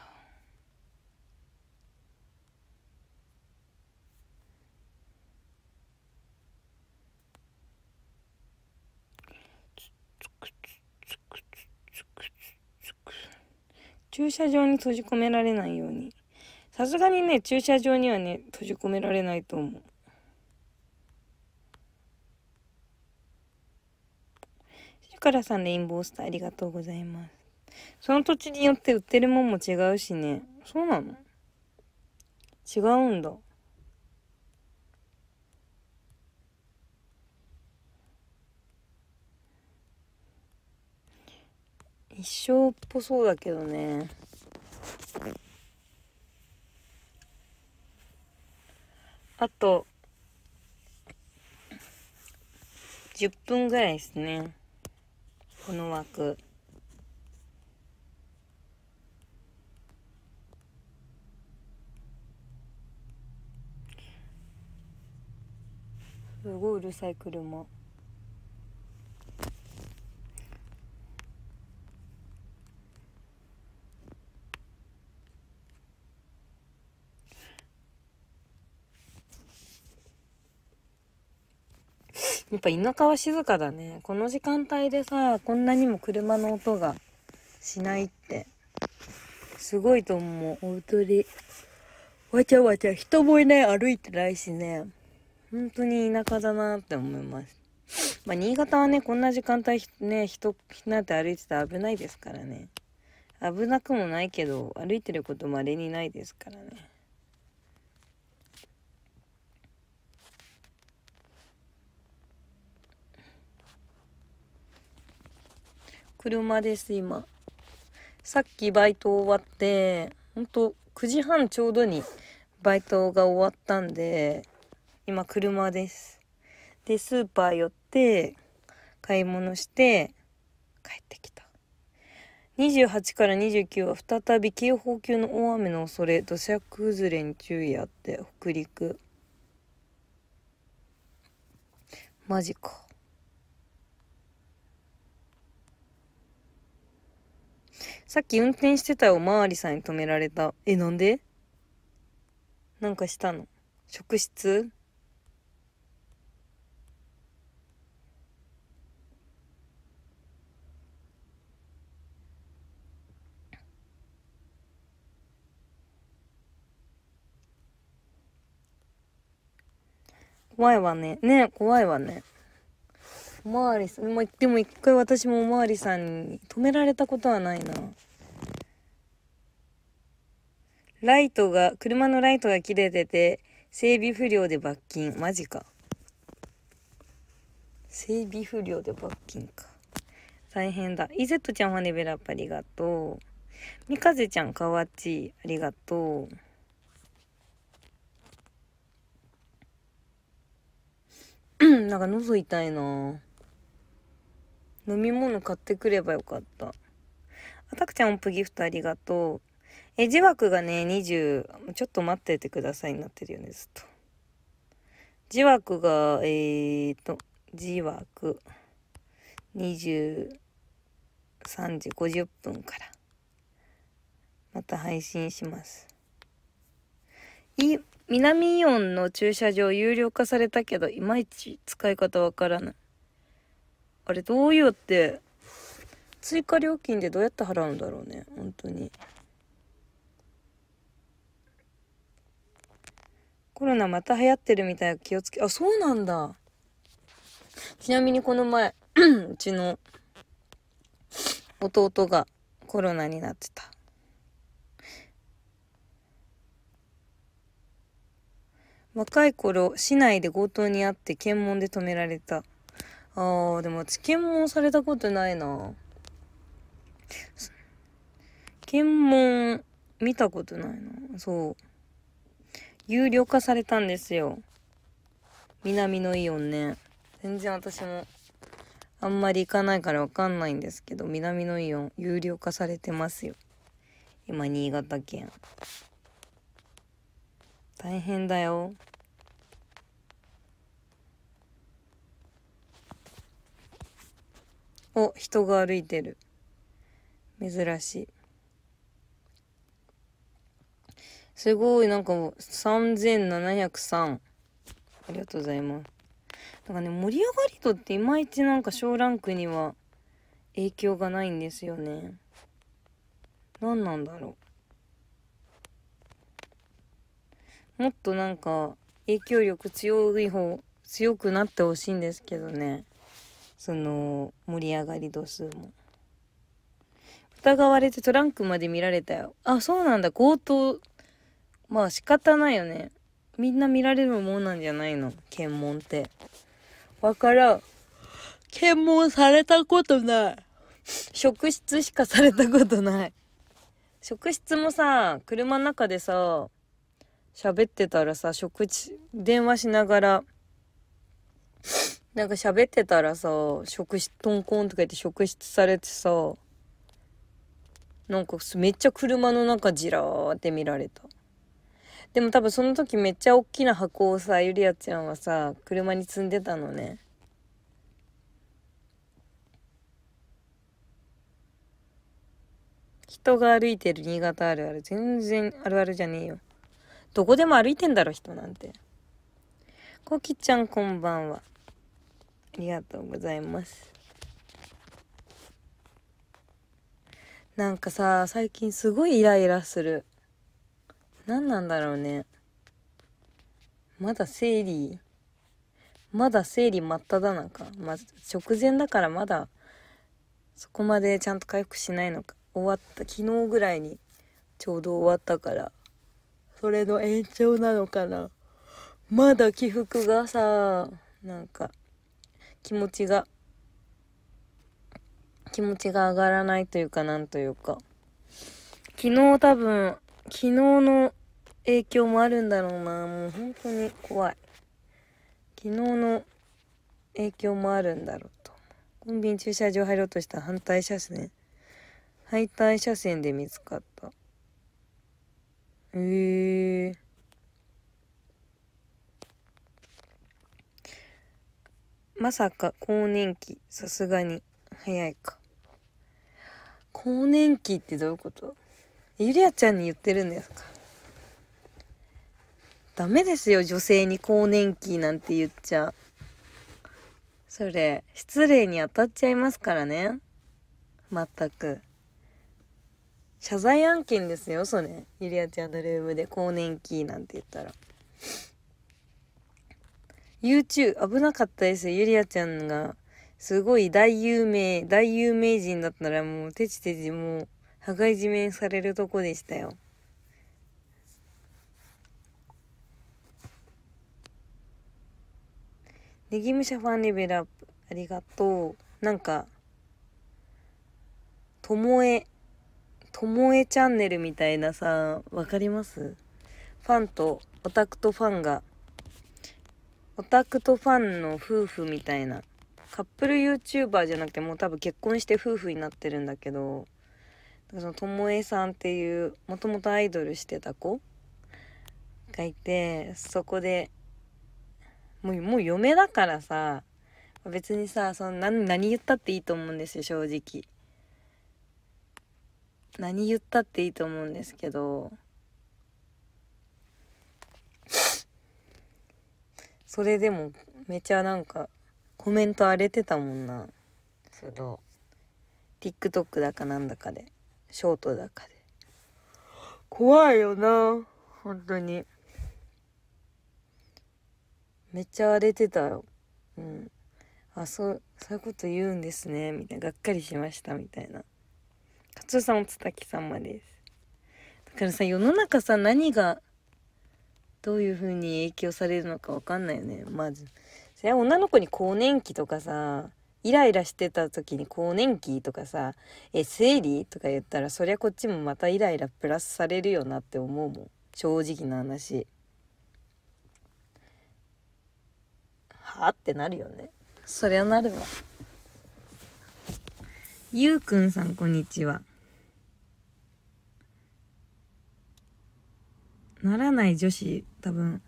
駐車場に閉じ込められないように。さすがにね、駐車場にはね、閉じ込められないと思う。シュカラさん、レインボースターありがとうございます。その土地によって売ってるもんも違うしね。そうなの？違うんだ。一生っぽそうだけどね。 あと10分ぐらいですね、この枠。すごいうるさい車。やっぱ田舎は静かだね。この時間帯でさ、こんなにも車の音がしないってすごいと思う。本当にわちゃわちゃ人もいない、歩いてないしね、本当に田舎だなって思います。まあ新潟はね、こんな時間帯ね、人なんて歩いてたら危ないですからね。危なくもないけど、歩いてること稀にないですからね。車です今。さっきバイト終わって、ほんと9時半ちょうどにバイトが終わったんで、今車です。でスーパー寄って買い物して帰ってきた。28から29は再び警報級の大雨の恐れ、土砂崩れに注意あって、北陸。マジか。さっき運転してたよ、おまわりさんに止められた。なんで？なんかしたの？職質？怖いわね。ね、怖いわね。おまわりさん、でも一回私もおまわりさんに止められたことはないな。車のライトが切れてて、整備不良で罰金。マジか。整備不良で罰金か。大変だ。イゼットちゃん、ファネベラップありがとう。みかぜちゃん、かわちありがとう。なんか喉痛いな。飲み物買ってくればよかった。あたくちゃん、音符ギフトありがとう。字枠がね、20、ちょっと待っててくださいになってるよね、ずっと。字枠が、字枠、23時50分から、また配信します。南イオンの駐車場有料化されたけど、いまいち使い方わからない。あれ、どうやって、追加料金でどうやって払うんだろうね、本当に。コロナまた流行ってるみたいな、気をつけ、あ、そうなんだ。ちなみにこの前、うちの弟がコロナになってた。若い頃、市内で強盗にあって検問で止められた。でも私検問されたことないな。検問見たことないな。そう。有料化されたんですよ。南のイオンね。全然私もあんまり行かないからわかんないんですけど、南のイオン有料化されてますよ。今、新潟県。大変だよ。お、人が歩いてる。珍しい。すごい、なんかもう3703。ありがとうございます。なんかね、盛り上がり度っていまいちなんか小ランクには影響がないんですよね。何なんだろう。もっとなんか影響力強くなってほしいんですけどね。その盛り上がり度数も。疑われてトランクまで見られたよ。あ、そうなんだ。強盗。まあ仕方ないよね。みんな見られるもんなんじゃないの、検問って。わからん。検問されたことない。職質しかされたことない。職質もさ、車の中でさ、 喋ってたらさ、電話しながら、なんか喋ってたらさ、職質、トンコンとか言って職質されてさ、なんかめっちゃ車の中じらーって見られた。でも多分その時めっちゃ大きな箱をさ、ゆりあちゃんはさ、車に積んでたのね。人が歩いてる新潟あるある。全然あるあるじゃねえよ。どこでも歩いてんだろ、人なんて。こきちゃんこんばんは。ありがとうございます。なんかさ、最近すごいイライラする。何なんだろうね。まだ生理真っ只中。直前だからまだそこまでちゃんと回復しないのか。昨日ぐらいにちょうど終わったから、それの延長なのかな。まだ起伏がさ、なんか気持ちが上がらないというか、なんというか、昨日の影響もあるんだろうな。もう本当に怖い。昨日の影響もあるんだろうと。コンビニ駐車場入ろうとした反対車線で見つかった。まさか更年期。さすがに早いか。更年期ってどういうこと？ゆりあちゃんに言ってるんですか？ダメですよ、女性に更年期なんて言っちゃ。それ失礼に当たっちゃいますからね。まったく謝罪案件ですよ、それ。ゆりあちゃんのルームで更年期なんて言ったら。YouTube 危なかったですよ。ゆりあちゃんがすごい大有名人だったら、もうテチもう羽交い締めにされるとこでしたよ。ネギムシャファンレベルアップありがとう。なんかともえチャンネルみたいなさ、わかります？ファンとオタクとファンの夫婦みたいな、カップル YouTuber じゃなくて、もう多分結婚して夫婦になってるんだけど、そのともえさんっていうもともとアイドルしてた子がいて、そこでもう嫁だからさ、別にさ、何言ったっていいと思うんですよ、正直。何言ったっていいと思うんですけど、それでもめちゃなんかコメント荒れてたもんな。その TikTok だかなんだかで、ショートだかで。怖いよな、本当に。めっちゃ荒れてたよ。そういうこと言うんですねみたいな。がっかりしましたみたいな。カツオさんおつたき様です。だからさ、世の中さ、何がどういう風に影響されるのかわかんないよね。まずそれは女の子に更年期とかさ、イライラしてた時に更年期とかさ、生理とか言ったら、そりゃこっちもまたイライラプラスされるよなって思うもん、正直な話。はあってなるよね。そりゃなるわ。ゆうくんさんこんにちは。ならない女子多分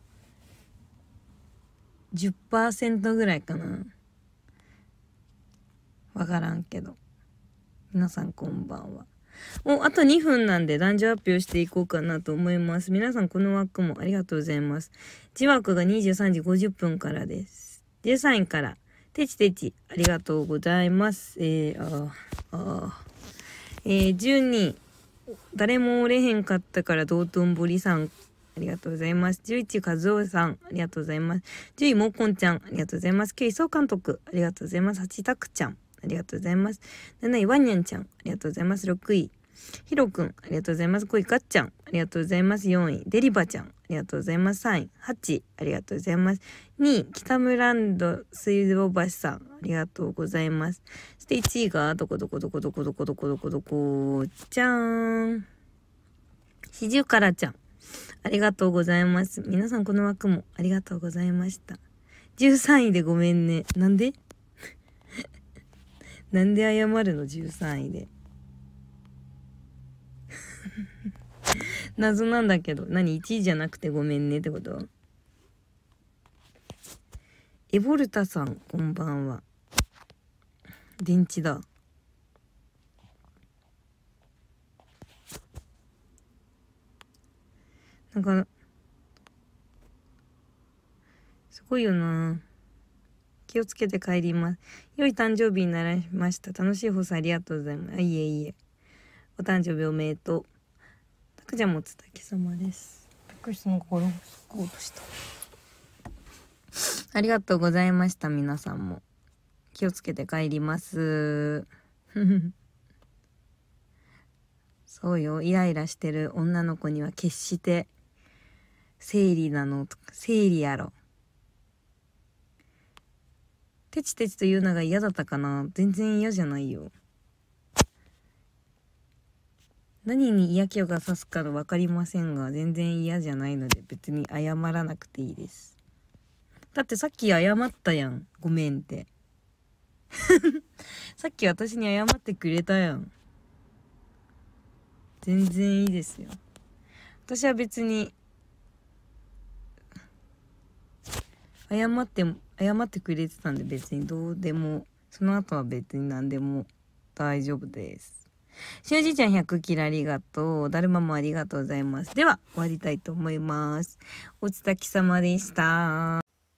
10% ぐらいかな。わからんけど。皆さんこんばんは。あと2分なんで男女発表していこうかなと思います。皆さんこの枠もありがとうございます。字枠が23時50分からです。13位からてちありがとうございます。12位誰もおれへんかったから道頓堀さんありがとうございます。11位和夫さんありがとうございます。10位もこんちゃんありがとうございます。9位総監督ありがとうございます。8位たくちゃんありがとうございます。7位ワンニャンちゃんありがとうございます。6位ひろくんありがとうございます。5位かっちゃんありがとうございます。4位デリバちゃんありがとうございます。3位ハチありがとうございます。2位北村ランド水道橋さんありがとうございます。そして1位がどこじゃーん、四十からちゃんありがとうございます。皆さんこの枠もありがとうございました。13位でごめんね。なんでなんで謝るの ?13 位で。謎なんだけど。何 ?1 位じゃなくてごめんねってこと？エボルタさん、こんばんは。電池だ。なんか、すごいよな。気をつけて帰ります。良い誕生日になりました。楽しい放送ありがとうございます。いえいえ。お誕生日おめでとう。たくちゃんもつたきさまです。びっくりしたのがこれをすこうとした。ありがとうございました。皆さんも。気をつけて帰ります。そうよ。イライラしてる女の子には決して生理なのとか、生理やろ。テチテチと言うのが嫌だったかな？全然嫌じゃないよ。何に嫌気がさすか分かりませんが、全然嫌じゃないので別に謝らなくていいです。だってさっき謝ったやん。ごめんって。さっき私に謝ってくれたやん。全然いいですよ。私は別に謝ってくれてたんで別にどうでも、その後は別に何でも大丈夫です。しゅうじちゃん100キラありがとう。だるまもありがとうございます。では終わりたいと思います。おつたきさまでした。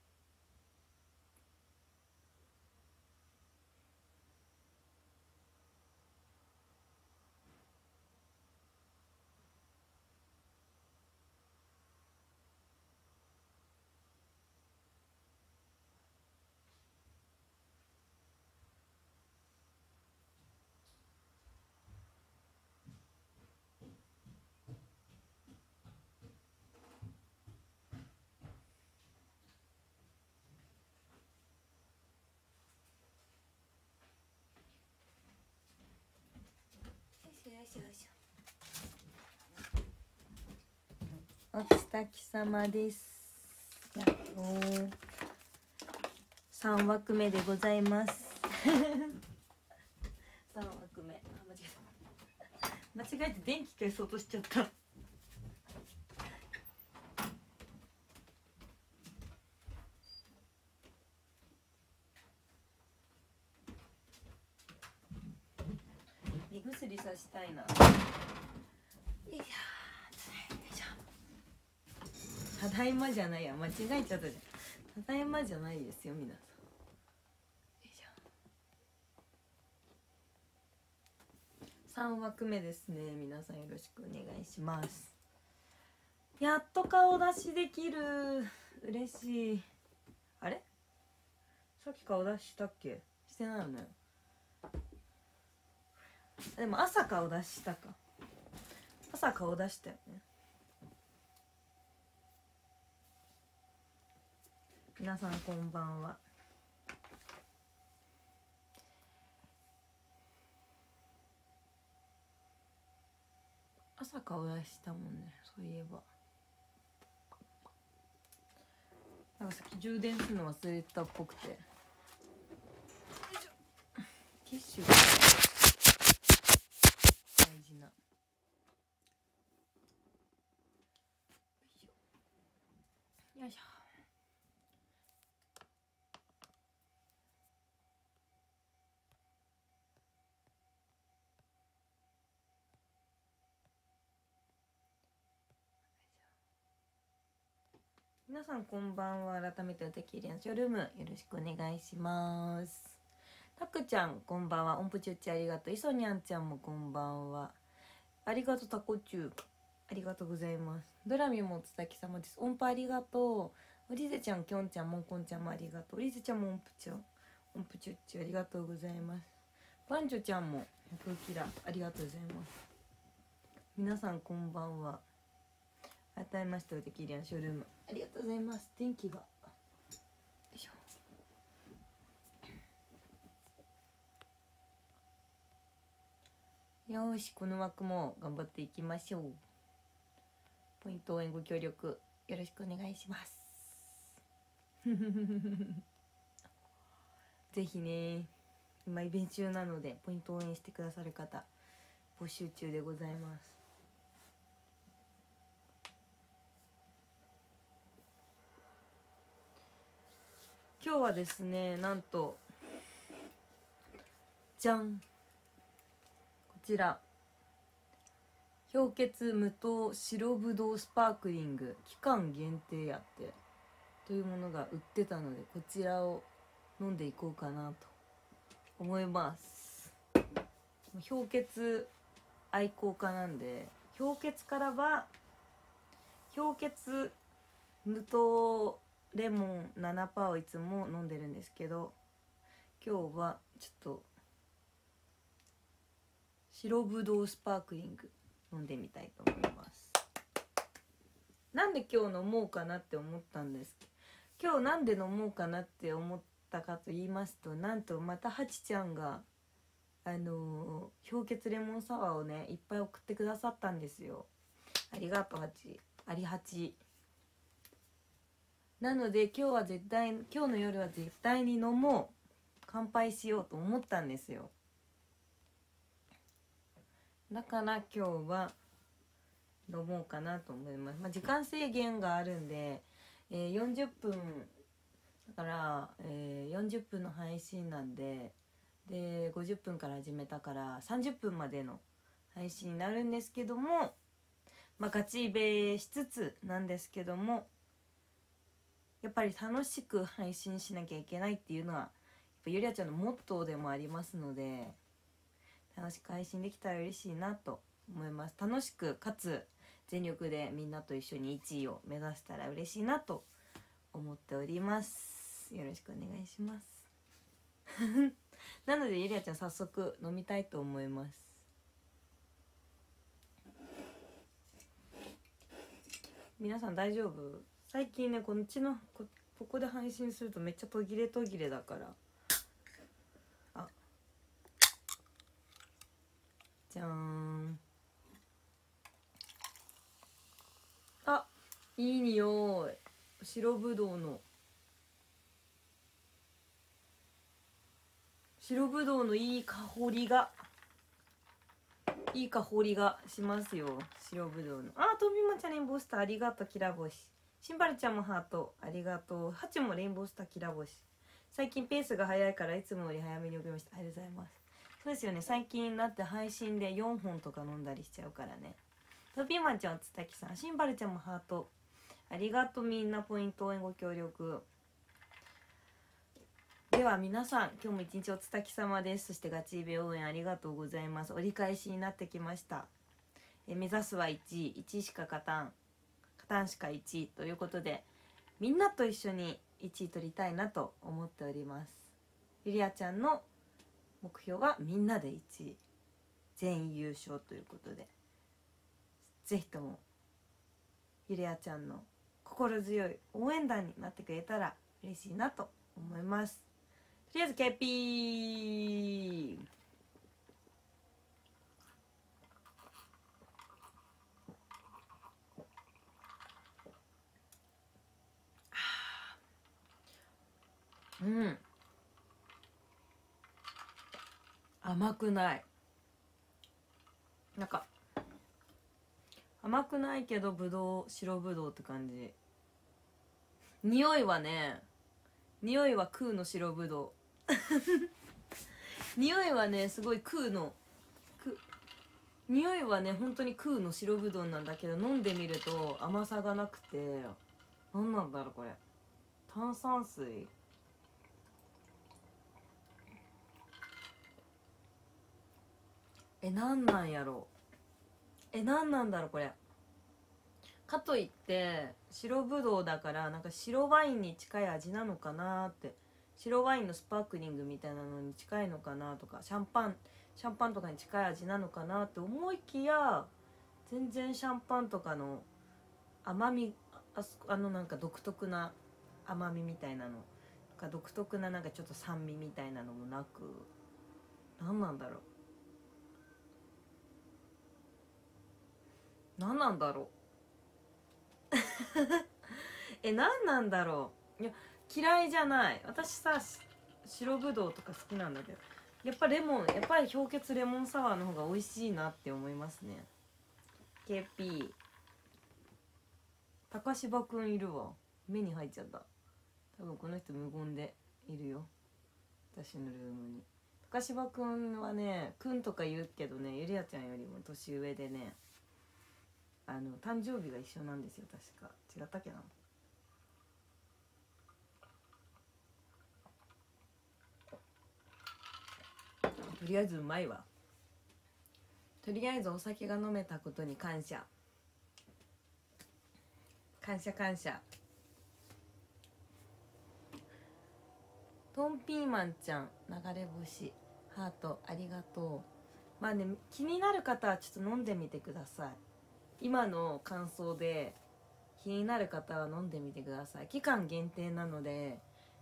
おつたきさまです。やっと3枠目でございます。3枠目。間違えて電気消そうとしちゃった。目薬さしたいな。よいしょ。ただいまじゃないや、間違えちゃったじゃん。ただいまじゃないですよ皆さん。よいしょ。3枠目ですね。皆さんよろしくお願いします。やっと顔出しできる。嬉しい。あれ、さっき顔出したっけ？してないよね。でも朝顔出したか。朝顔出したよね。皆さんこんばんは。朝顔出したもんね、そういえば。なんかさっき充電するの忘れたっぽくて。ティッシュが大事な。よいしょ。皆さんこんばんは。改めてお手きりのショールームよろしくお願いします。たくちゃんこんばんは。音符チュッチありがとう。いそにゃんちゃんもこんばんは。ありがとう。タコチューありがとうございます。ドラミもおつたきさまです。音符ありがとう。おりぜちゃん、きょんちゃん、もんこんちゃんもありがとう。おりぜちゃんも音符ちゃん、音符チュッチありがとうございます。バンチョちゃんも100キラありがとうございます。皆さんこんばんは。改めましてお手きりのショールームありがとうございます。電気がよいしょ。よし、この枠も頑張っていきましょう。 ポイント応援ご協力よろしくお願いしますぜひね、今イベント中なのでポイント応援してくださる方募集中でございます。今日はですね、なんとじゃん、こちら氷結無糖白ぶどうスパークリング期間限定やってというものが売ってたので、こちらを飲んでいこうかなと思います。氷結愛好家なんで、氷結からは氷結無糖レモン7%をいつも飲んでるんですけど、今日はちょっと白ぶどうスパークリング飲んでみたいと思います。なんで今日飲もうかなって思ったんですけど、今日なんで飲もうかなって思ったかと言いますと、なんとまたハチちゃんが氷結レモンサワーをねいっぱい送ってくださったんですよ。ありがとうハチ、ありハチ。なので今日の夜は絶対に飲もう、乾杯しようと思ったんですよ。だから今日は飲もうかなと思います。時間制限があるんで、40分だから、40分の配信なんで50分から始めたから30分までの配信になるんですけども、ガチイベしつつなんですけども、やっぱり楽しく配信しなきゃいけないっていうのはやっぱゆりあちゃんのモットーでもありますので、楽しく配信できたら嬉しいなと思います。楽しくかつ全力でみんなと一緒に1位を目指したら嬉しいなと思っております。よろしくお願いしますなのでゆりあちゃん早速飲みたいと思います。皆さん大丈夫？最近ねここで配信するとめっちゃ途切れだから、じゃーん、いい匂い。白ぶどういい香りがしますよ。白ぶどうのとびまちゃんレインボースターありがとう。きらぼししんばるちゃんもハートありがとう。はちもレインボースターきらぼし。最近ペースが早いからいつもより早めに呼びました。ありがとうございます。そうですよね、最近だって配信で4本とか飲んだりしちゃうからね。とびまちゃん、つたきさん、しんばるちゃんもハートありがとう。みんなポイント応援ご協力では皆さん、今日も一日おつたき様です。そしてガチイベ応援ありがとうございます。折り返しになってきました。目指すは1位しか勝たんしか1位ということで、みんなと一緒に1位取りたいなと思っております。ゆりあちゃんの目標はみんなで1位全員優勝ということで、ぜひともゆりあちゃんの心強い応援団になってくれたら嬉しいなと思います。とりあえずケピー甘くない、なんか甘くないけど白ぶどうって感じ。匂いは空の白ぶどう匂いはねすごい匂いはね本当に空の白ぶどうなんだけど、飲んでみると甘さがなくて、何なんだろうこれ、炭酸水？何なんだろうこれ。かといって白ぶどうだからなんか白ワインに近い味なのかなって、白ワインのスパークリングみたいなのに近いのかなとか、シャンパンとかに近い味なのかなって思いきや、全然シャンパンとかの甘み、なんか独特な甘みみたいなのか、独特ななんかちょっと酸味みたいなのもなく、何なんだろう何なんだろう。いや嫌いじゃない。私さ白ぶどうとか好きなんだけど、やっぱレモン、やっぱり氷結レモンサワーの方が美味しいなって思いますね。 KP 高柴くんいるわ。目に入っちゃった。多分この人無言でいるよ、私のルームに。高柴くんはね、くんとか言うけどね、ゆりやちゃんよりも年上でね、誕生日が一緒なんですよ、確か。違ったっけな。とりあえずうまいわ。とりあえずお酒が飲めたことに感謝、感謝感謝。トンピーマンちゃん、流れ星ハートありがとう。まあね、気になる方はちょっと飲んでみてください。今の感想で気になる方は飲んでみてください。期間限定なので、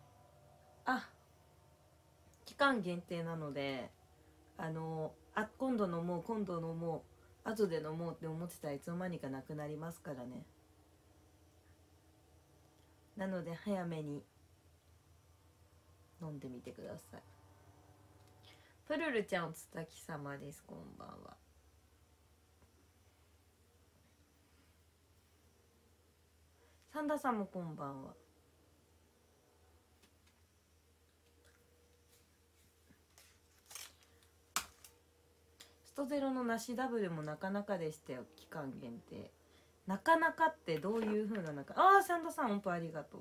期間限定なので、今度飲もう今度飲もう後で飲もうって思ってたらいつの間にかなくなりますからね。なので早めに飲んでみてください。プルルちゃんおつたき様です、こんばんは。サンダさんもこんばんは。ストゼロの梨ダブルもなかなかでしたよ、期間限定。なかなかってどういう風な中。サンダさん音符ありがとう。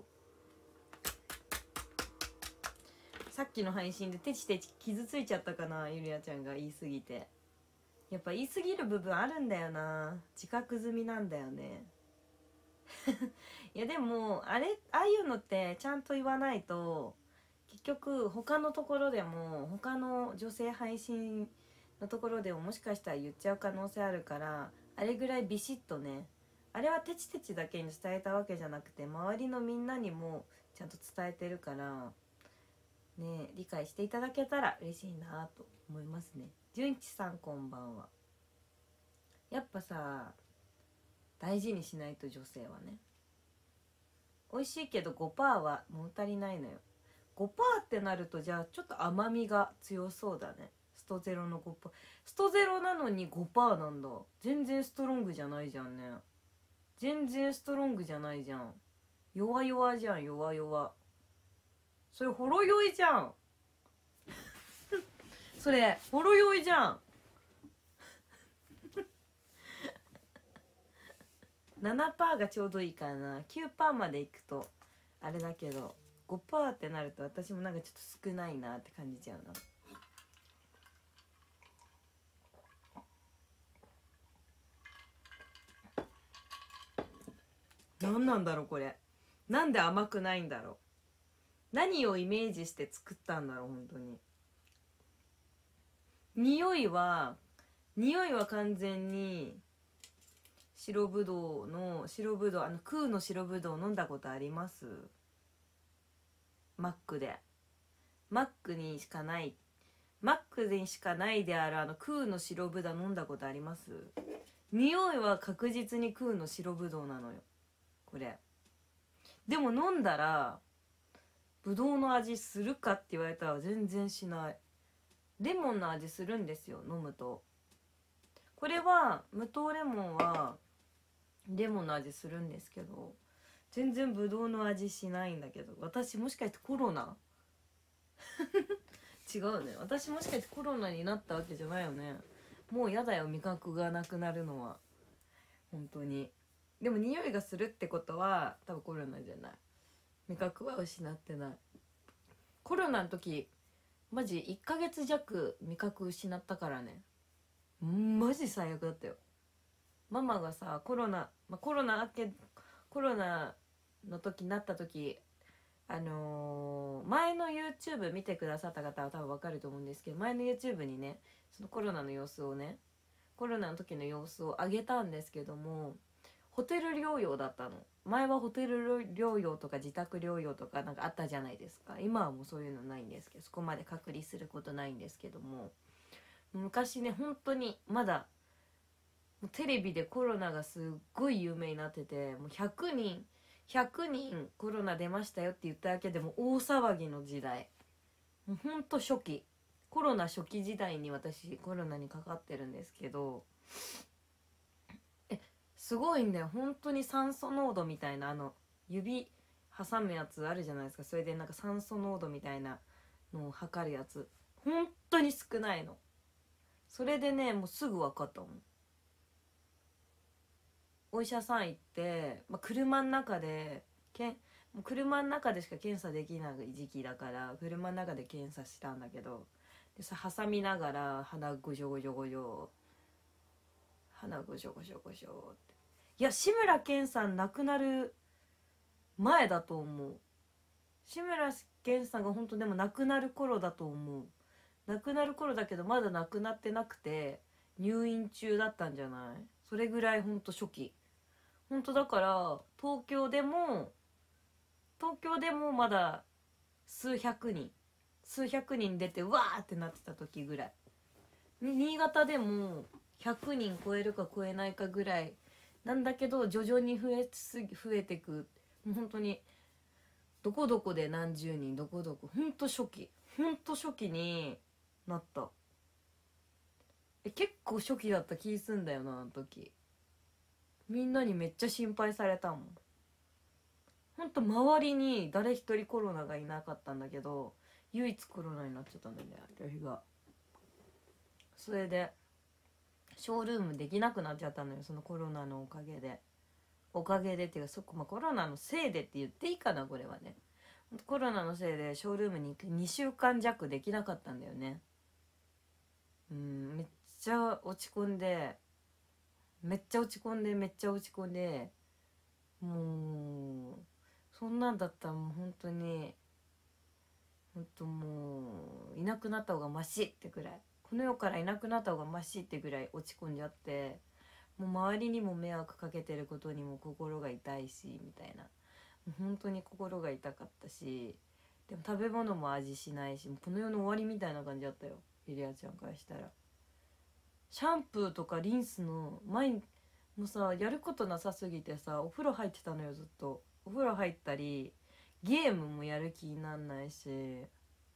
さっきの配信でテチテチ傷ついちゃったかな、ゆりやちゃんが言い過ぎて。やっぱ言い過ぎる部分あるんだよな、自覚済みなんだよね。いやでもああいうのってちゃんと言わないと、結局他のところでも、他の女性配信のところでももしかしたら言っちゃう可能性あるから、あれぐらいビシッとね、あれはテチテチだけに伝えたわけじゃなくて、周りのみんなにもちゃんと伝えてるからね、理解していただけたら嬉しいなと思いますね。純一さんこんばんは。やっぱさ、大事にしないと、女性はね。美味しいけど 5% は物足りないのよ。5% ってなると、じゃあちょっと甘みが強そうだね。ストゼロの 5%、 ストゼロなのに 5% なんだ。全然ストロングじゃないじゃんね。全然ストロングじゃないじゃん。弱々じゃん、弱々。それほろ酔いじゃん。それほろ酔いじゃん。7% がちょうどいいかな。9% までいくとあれだけど、5% ってなると私もなんかちょっと少ないなって感じちゃうな。何なんだろうこれ。なんで甘くないんだろう。何をイメージして作ったんだろう、本当に。匂いは完全に白ぶどう、空の白ぶどう飲んだことあります？マックで。マックにしかないである空の白ぶどう飲んだことあります？匂いは確実に空の白ぶどうなのよこれ。でも飲んだらぶどうの味するかって言われたら全然しない。レモンの味するんですよ、飲むと。これは無糖レモンはレモンの味するんですけど、全然ぶどうの味しないんだけど、私もしかしてコロナ違うね、私もしかしてコロナになったわけじゃないよね。もうやだよ、味覚がなくなるのは。本当に。でも匂いがするってことは多分コロナじゃない。味覚は失ってない。コロナの時マジ1ヶ月弱味覚失ったからね。マジ最悪だったよ。ママがさ、コロナの時になった時、前の YouTube 見てくださった方は多分分かると思うんですけど、前の YouTube にね、そのコロナの時の様子を上げたんですけども、ホテル療養だったの。前はホテル療養とか自宅療養とかなんかあったじゃないですか。今はもうそういうのないんですけど、そこまで隔離することないんですけども、昔ね、本当にまだもうテレビでコロナがすっごい有名になってて、もう100人コロナ出ましたよって言っただけでも大騒ぎの時代。もうほんと初期、コロナ初期時代に私コロナにかかってるんですけど、すごいんだよ本当に。酸素濃度みたいな、指挟むやつあるじゃないですか。それでなんか酸素濃度みたいなのを測るやつ、本当に少ないの。それでね、もうすぐ分かったもん。お医者さん行って、車の中でもう車の中でしか検査できない時期だから車の中で検査したんだけど、でさ、挟みながら鼻ごじょごじょごじょ、鼻ごじょごじょごじょって。いや、志村けんさん亡くなる前だと思う。志村けんさんが本当でも亡くなる頃だと思う。亡くなる頃だけどまだ亡くなってなくて入院中だったんじゃない？それぐらいほんと初期。ほんとだから東京でもまだ数百人出てわーってなってた時ぐらい。新潟でも100人超えるか超えないかぐらいなんだけど、徐々に増えてく。もう本当にどこどこで何十人、どこどこ、ほんと初期になった。結構初期だった気すんだよな、あの時。みんなにめっちゃ心配されたもん。ほんと周りに誰一人コロナがいなかったんだけど、唯一コロナになっちゃったんだよね、私が。それでショールームできなくなっちゃったのよ、そのコロナのおかげで。っていうか、コロナのせいでって言っていいかな、これはね。コロナのせいでショールームに2週間弱できなかったんだよね。めっちゃ落ち込んで、もうそんなんだったらもう本当にもういなくなった方がマシってぐらい、この世からいなくなった方がマシってぐらい落ち込んじゃって、もう周りにも迷惑かけてることにも心が痛いしみたいな、もう本当に心が痛かったし、でも食べ物も味しないし、もうこの世の終わりみたいな感じだったよ、ゆりあちゃんからしたら。シャンプーとかリンスのもうさ、やることなさすぎてさ、お風呂入ってたのよ、ずっと。お風呂入ったりゲームもやる気になんないし、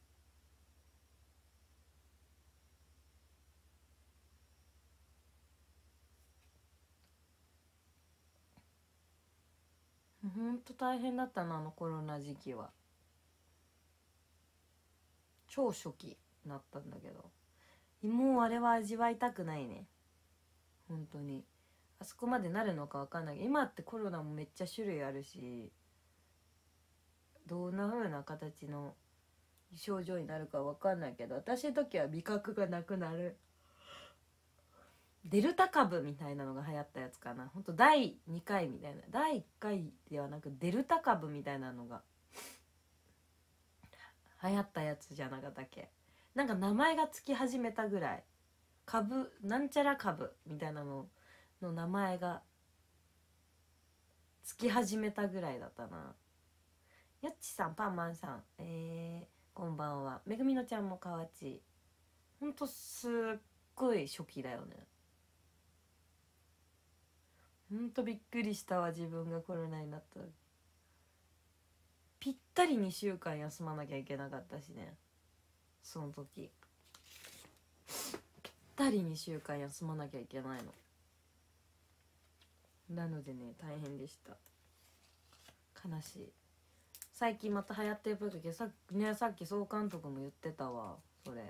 ほんと大変だったな、あのコロナ時期は。超初期なったんだけど、もうあれは味わいたくないね、本当に。あそこまでなるのか分かんない。今ってコロナもめっちゃ種類あるし、どんな風な形の症状になるか分かんないけど、私の時は味覚がなくなる。デルタ株みたいなのが流行ったやつかな、ほんと第2回みたいな、第1回ではなくデルタ株みたいなのが流行ったやつじゃなかったっけ。なんか名前がつき始めたぐらい、株なんちゃら株みたいなのの名前がつき始めたぐらいだったな。よっちさん、パンマンさん、こんばんは。めぐみのちゃんもかわち。ほんとすっごい初期だよね。ほんとびっくりしたわ、自分がコロナになった。ぴったり2週間休まなきゃいけなかったしね、その時。ぴったり2週間休まなきゃいけないの。なのでね、大変でした。悲しい。最近また流行ってるっぽいけど、さっき総監督も言ってたわ、それ。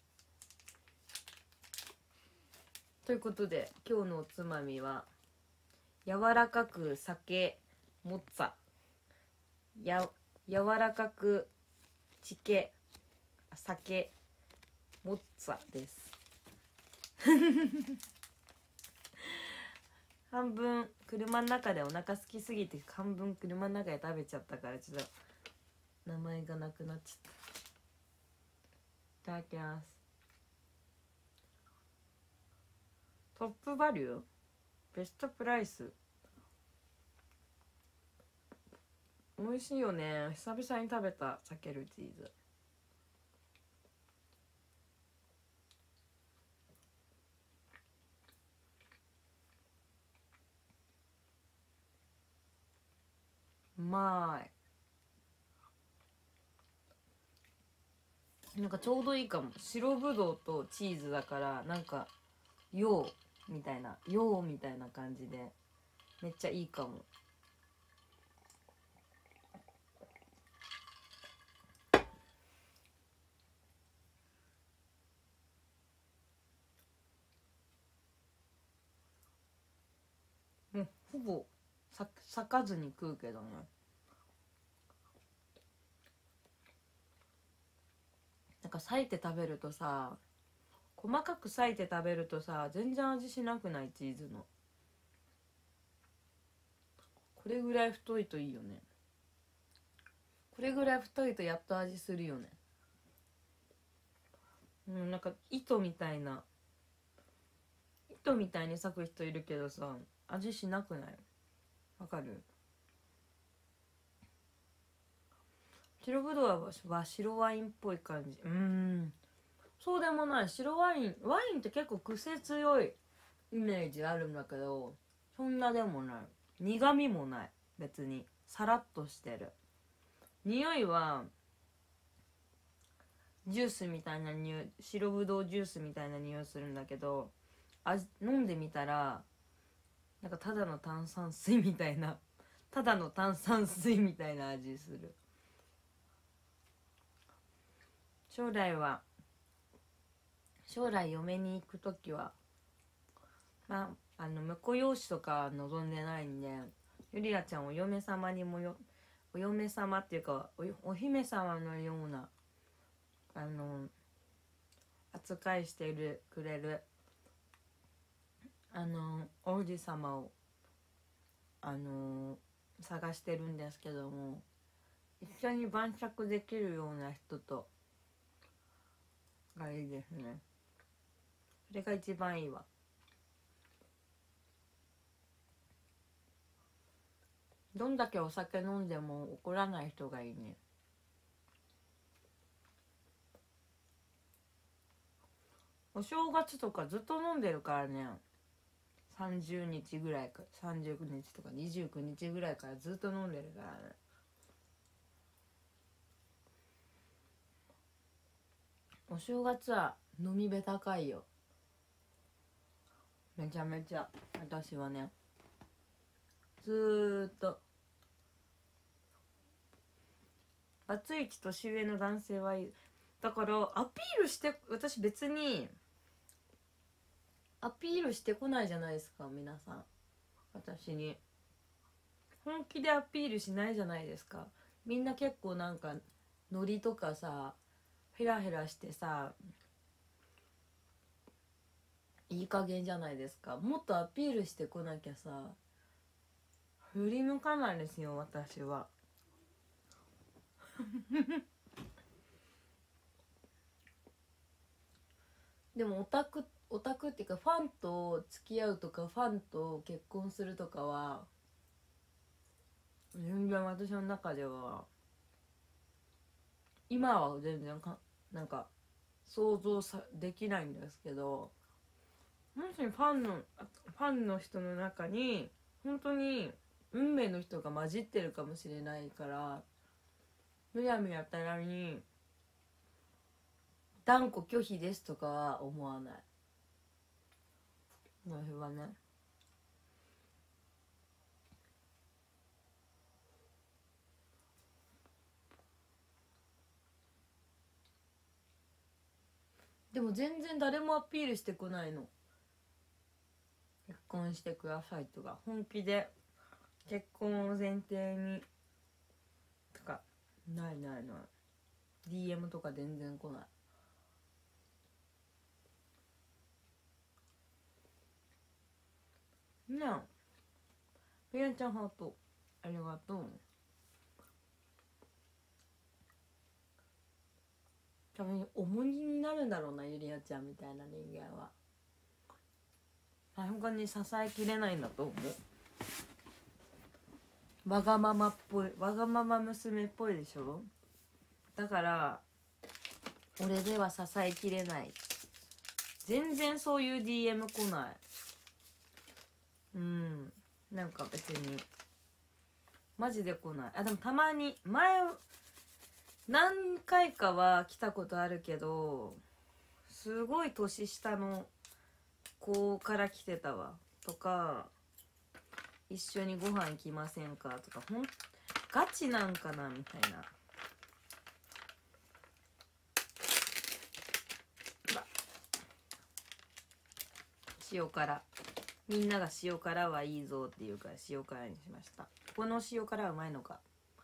ということで今日のおつまみは柔らかく酒モッツァ、柔らかく酒モッツァです半分車の中でお腹空きすぎて半分車の中で食べちゃったから、ちょっと名前がなくなっちゃった。いただきます。トップバリューベストプライス、美味しいよね。久々に食べた避けるチーズ。 うまい。なんかちょうどいいかも。白ぶどうとチーズだからなんか洋みたいな感じでめっちゃいいかも。もうほぼ裂かずに食うけどね。なんか裂いて食べるとさ、細かく裂いて食べるとさ、全然味しなくない？チーズのこれぐらい太いといいよね。これぐらい太いとやっと味するよね。なんか糸みたいに裂く人いるけどさ、味しなくない？わかる？白ぶどうは白ワインっぽい感じ。そうでもない。白ワインって結構癖強いイメージあるんだけど、そんなでもない。苦味もない。別にさらっとしてる。匂いはジュースみたいな匂い、白ぶどうジュースみたいな匂いするんだけど、飲んでみたらなんかただの炭酸水みたいな味する。将来嫁に行くときは婿養子とか望んでないんで、ゆりあちゃんお嫁様っていうかお姫様のような扱いしてくれる王子様を探してるんですけども、一緒に晩酌できるような人がいいですね。それが一番いいわ。どんだけお酒飲んでも怒らない人がいいね。お正月とかずっと飲んでるからね。30日ぐらいか、39日とか29日ぐらいからずっと飲んでるからね。お正月は飲みべ高いよ。めちゃめちゃ。私はね、ずーっとバツイチ年上の男性はいい。だからアピールして、私別にアピールしてこないじゃないですか、皆さん。私に本気でアピールしないじゃないですか。みんな結構なんかノリとかさ、ヘラヘラしてさ、いい加減じゃないですか。もっとアピールしてこなきゃさ、振り向かないですよ、私は。でもオタクっていうか、ファンと付き合うとかファンと結婚するとかは全然私の中では今は全然なんか想像できないんですけど、もしファンの人の中に本当に運命の人が混じってるかもしれないから、むやみやたらに断固拒否ですとかは思わない。私はね。でも全然誰もアピールしてこないの。結婚してくださいとか、本気で結婚を前提にとか、ない。 DM とか全然来ないね。えペンちゃんハートありがとう。多分重荷になるんだろうな、ゆりあちゃんみたいな人間は。他に支えきれないんだと思う。わがまま娘っぽいでしょ。だから俺では支えきれない。全然そういう DM 来ない。なんか別にマジで来ない。あ、でもたまに前何回かは来たことあるけど、すごい年下の子から来てたわ。とか、一緒にご飯行きませんかとか、ガチなんかなみたいな。塩辛、みんなが塩辛はいいぞっていうから塩辛にしました。この塩辛はうまいのか。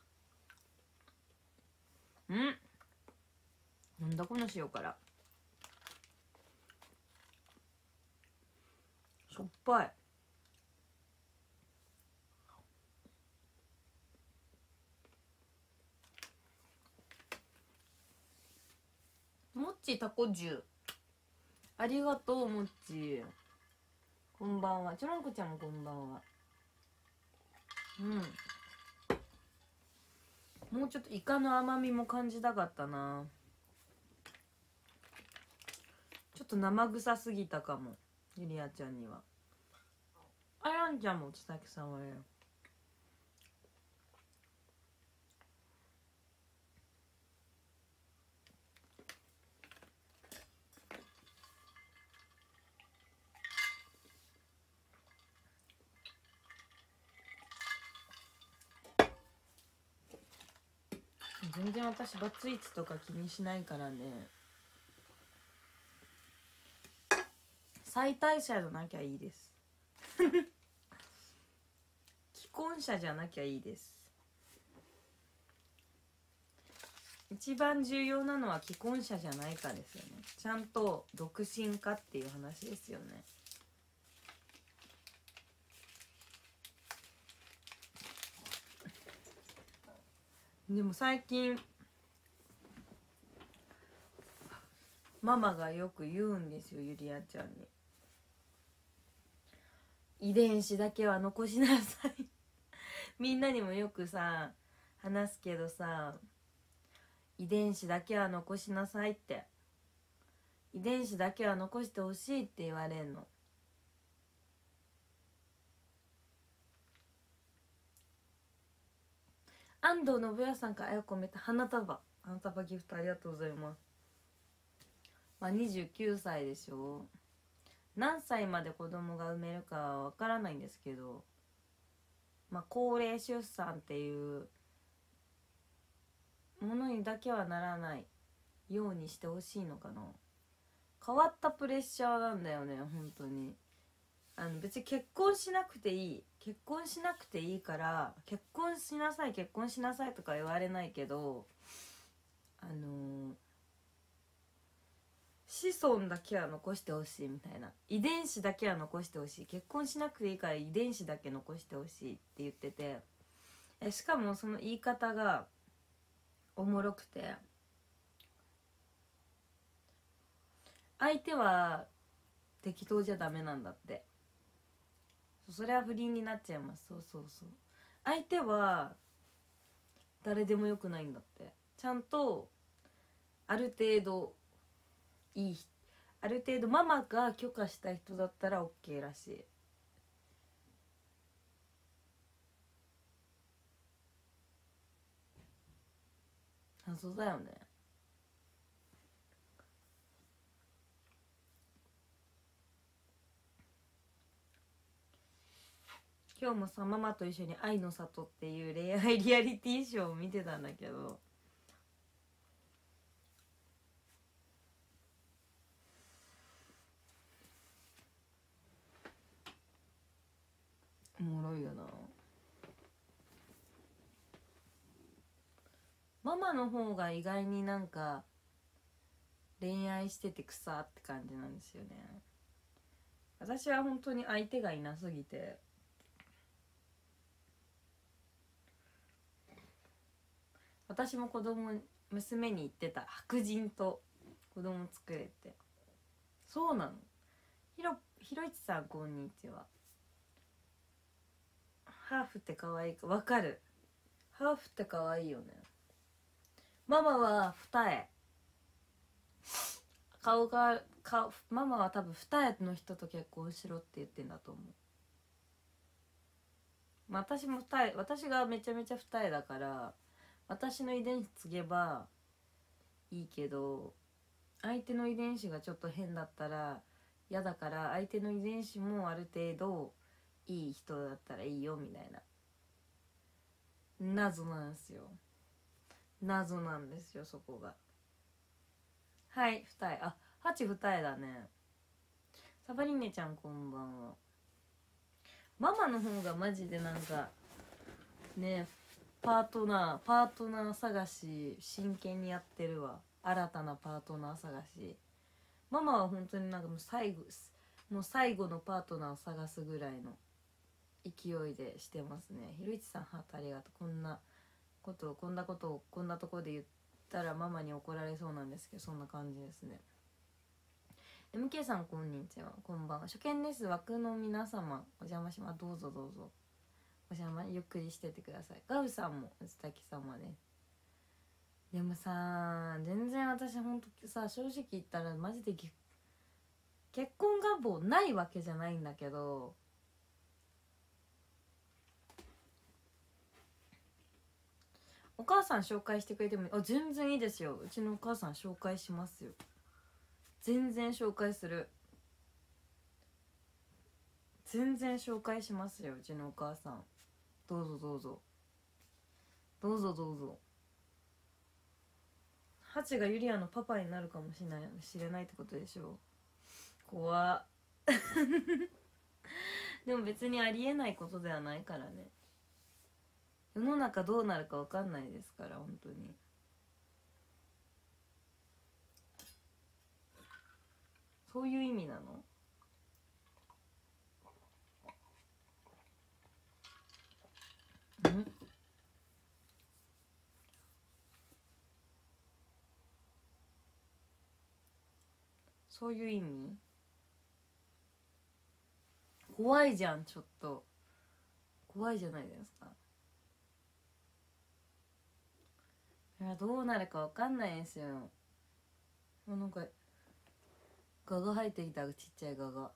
なんだこの塩辛、しょっぱい。もっちたこ重、ありがとうもっち、こんばんは。ちょろんこちゃんもこんばんは。もうちょっとイカの甘みも感じたかったな。ちょっと生臭すぎたかも、ゆりあちゃんには。あやんちゃんもつたきさんはね、全然私バツイチとか気にしないからね。再退者じゃなきゃいいです既婚者じゃなきゃいいです。一番重要なのは既婚者じゃないかですよね。ちゃんと独身かっていう話ですよね。でも最近ママがよく言うんですよ、ゆりあちゃんに。遺伝子だけは残しなさいみんなにもよくさ話すけどさ、遺伝子だけは残しなさいって、遺伝子だけは残してほしいって言われんの。安藤信也さんからあやこめて花束ギフトありがとうございます。まあ29歳でしょ。何歳まで子供が産めるかはわからないんですけど、まあ高齢出産っていうものにだけはならないようにしてほしいのかな。変わったプレッシャーなんだよね本当に。別に結婚しなくていいから結婚しなさいとか言われないけど、子孫だけは残してほしいみたいな、遺伝子だけは残してほしい、結婚しなくていいから遺伝子だけ残してほしいって言ってて、しかもその言い方がおもろくて、相手は適当じゃダメなんだって。それは不倫になっちゃいます。そう相手は誰でもよくないんだって。ちゃんとある程度ある程度ママが許可した人だったら OK らしい。謎だよね。今日もさママと一緒に愛の里っていう恋愛リアリティショーを見てたんだけど、おもろいよな。ママの方が意外になんか恋愛してて草って感じなんですよね。私は本当に相手がいなすぎて、私も娘に言ってた、白人と子供作れって。そうなの。ひろいちさんこんにちは。ハーフって可愛いかわかる。ハーフって可愛いよね。ママは二重、ママは多分二重の人と結婚しろって言ってんだと思う。 まあ、私も二重、私がめちゃめちゃ二重だから私の遺伝子継げばいいけど、相手の遺伝子がちょっと変だったら嫌だから、相手の遺伝子もある程度いい人だったらいいよみたいな謎なんですよ。謎なんですよ、そこが。はい、二重。あ、ハチ二重だね。サバリネちゃんこんばんは。ママの方がマジでなんかね、パートナー探し真剣にやってるわ。新たなパートナー探し。ママは本当になんかもう最後のパートナーを探すぐらいの勢いでしてますね。ひろいちさんハートありがとう。こんなことをこんなところで言ったらママに怒られそうなんですけど、そんな感じですね。MK さんこんにちは、こんばんは。初見です。枠の皆様お邪魔します。どうぞどうぞお邪魔、ゆっくりしててください。ガウさんもうつたき様です。でもさ、全然私ほんとさ、正直言ったらマジで結婚願望ないわけじゃないんだけど、お母さん紹介してくれてもいい？あ、全然いいですよ。うちのお母さん紹介しますよ。全然紹介する。全然紹介しますよ、うちのお母さん。どうぞどうぞどうぞどうぞ。ハチがユリアのパパになるかもしれないってことでしょ。怖っでも別にありえないことではないからね。世の中どうなるか分かんないですから、本当に。そういう意味なの？ん？そういう意味？怖いじゃん、ちょっと怖いじゃないですか。いや、どうなるか分かんないですよ。もうなんかガが生えてきた、ちっちゃいガが。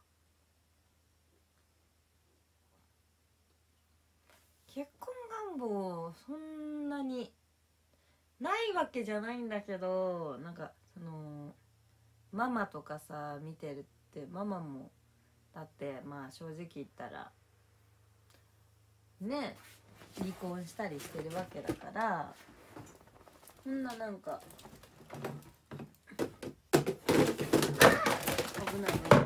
結婚願望そんなにないわけじゃないんだけど、なんかそのママとかさ見てるって、ママもだってまあ正直言ったらね、離婚したりしてるわけだから、こんななんか危ないね。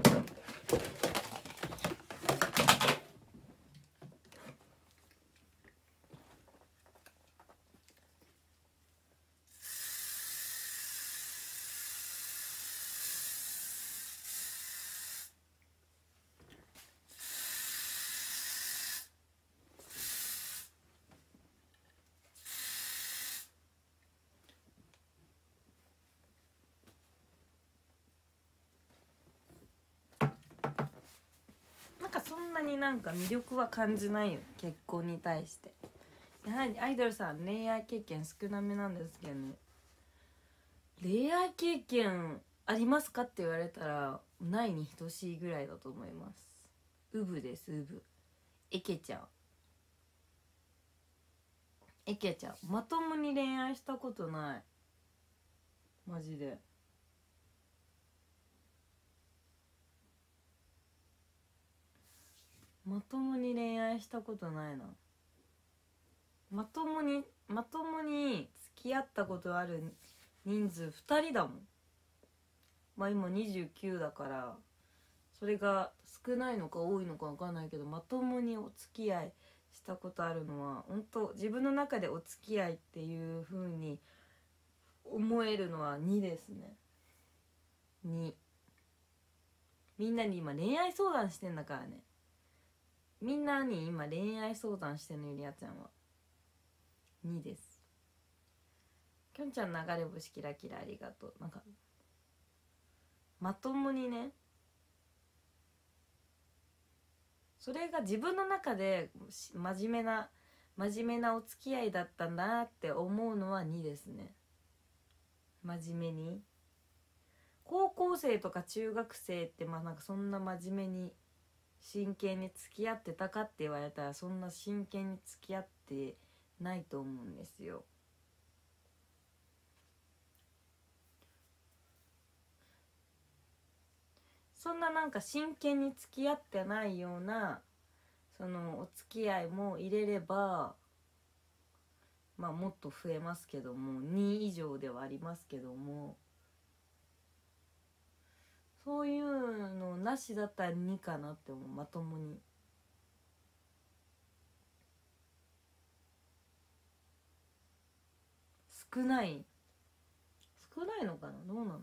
なんかそんなになんか魅力は感じないよ、結婚に対して。やはりアイドルさん恋愛経験少なめなんですけどね。恋愛経験ありますかって言われたらないに等しいぐらいだと思います。ウブです、ウブ。エケちゃん、エケちゃんまともに恋愛したことない、マジで。まともに恋愛したことないな。まともに付き合ったことある人数2人だもん。まあ今29だからそれが少ないのか多いのか分かんないけど、まともにお付き合いしたことあるのは本当自分の中でお付き合いっていう風に思えるのは2ですね。2。みんなに今恋愛相談してんだからね。みんなに今恋愛相談してんの、ゆりやちゃんは。2です。きょんちゃん流れ星キラキラありがとう。なんかまともにね、それが自分の中で真面目なお付き合いだったんだなって思うのは2ですね。真面目に高校生とか中学生ってまあなんかそんな真面目に真剣に付き合ってたかって言われたら、そんな真剣に付き合ってないと思うんですよ。そんななんか真剣に付き合ってないようなそのお付き合いも入れれば、まあもっと増えますけども、2以上ではありますけども、そういうのなしだったら2かなって思う。まともに少ないのかな、どうなんだろ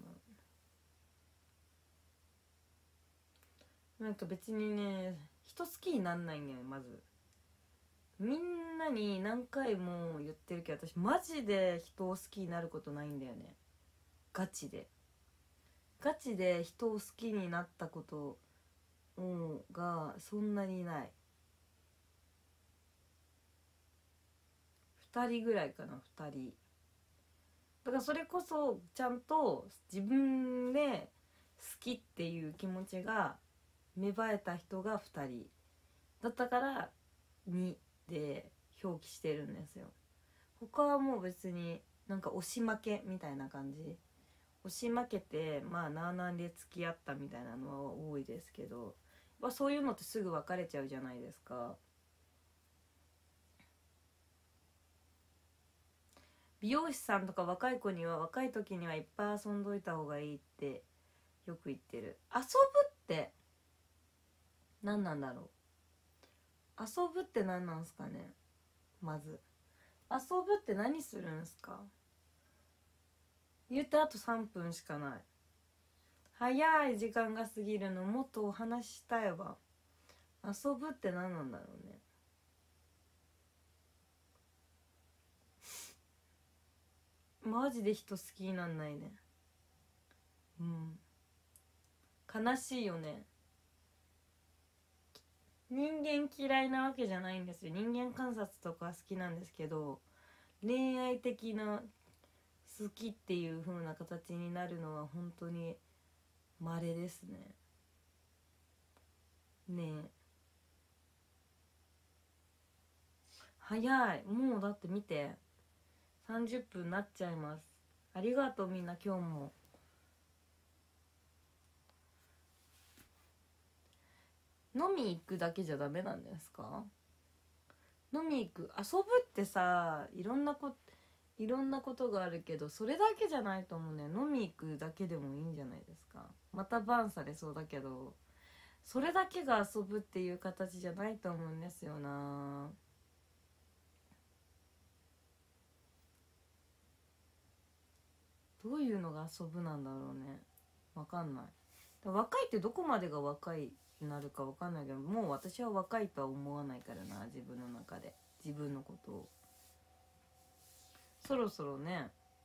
う。なんか別にね、人好きになんないんだよ。まずみんなに何回も言ってるけど、私マジで人を好きになることないんだよね。ガチで人を好きになったことがそんなにない。2人ぐらいかな。2人だから、それこそちゃんと自分で好きっていう気持ちが芽生えた人が2人だったから2で表記してるんですよ。他はもう別になんか押し負けみたいな感じ、押し負けてまあなあなんで付き合ったみたいなのは多いですけど、そういうのってすぐ別れちゃうじゃないですか。美容師さんとか若い子には若い時にはいっぱい遊んどいた方がいいってよく言ってる。遊ぶって何なんだろう。遊ぶって何なんすかね。まず遊ぶって何するんすか。言ってあと3分しかない。早い時間が過ぎるの。もっとお話ししたいわ。遊ぶって何なんだろうね。マジで人好きになんないね。悲しいよね。人間嫌いなわけじゃないんですよ。人間観察とか好きなんですけど、恋愛的な好きっていう風な形になるのは本当に稀ですね。ねえ、早い。もうだって見て、30分なっちゃいます。ありがとうみんな。今日も飲み行くだけじゃダメなんですか。飲み行く、遊ぶってさ、いろんなことがあるけど、それだけじゃないと思うね。飲み行くだけでもいいんじゃないですか。またバンされそうだけど、それだけが遊ぶっていう形じゃないと思うんですよな。どういうのが遊ぶなんだろうね。わかんない。若いってどこまでが若いになるかわかんないけど、もう私は若いとは思わないからな。自分の中で自分のことを。そろそろね、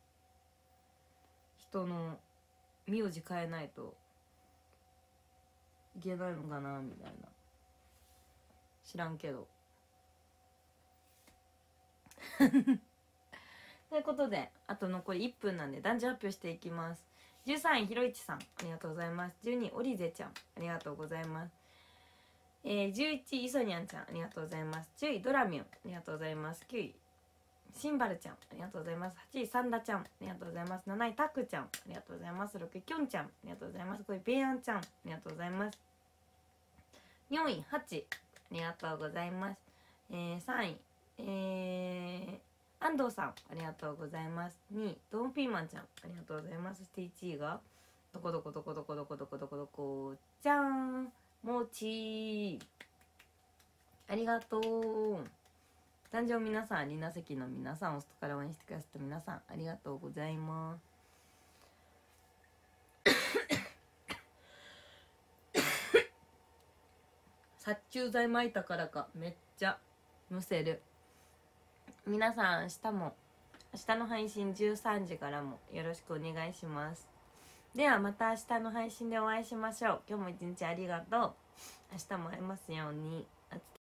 人の名字変えないといけないのかなみたいな。知らんけどということで、あと残り1分なんで男女発表していきます。13位ひろいちさん、ありがとうございます。12位オリゼちゃん、ありがとうございます。11位イソニャンちゃん、ありがとうございます。10位ドラミュン、ありがとうございます。9位シンバルちゃん、ありがとうございます。8位サンダちゃん、ありがとうございます。7位タクちゃん、ありがとうございます。6位キョンちゃん、ありがとうございます。5位ベイアンちゃん、ありがとうございます。4位ハチ、ありがとうございます。3位安藤さん、ありがとうございます。2位ドンピーマンちゃん、ありがとうございます。そして1位がどこどこどこどこどこどこどこどこじゃーん、もちー、ありがとう。誕生皆さん、リナ席の皆さん、お外から応援してくださった皆さん、ありがとうございます殺虫剤撒いたからかめっちゃむせる。皆さん明日の配信13時からもよろしくお願いします。ではまた明日の配信でお会いしましょう。今日も一日ありがとう。明日も会えますように。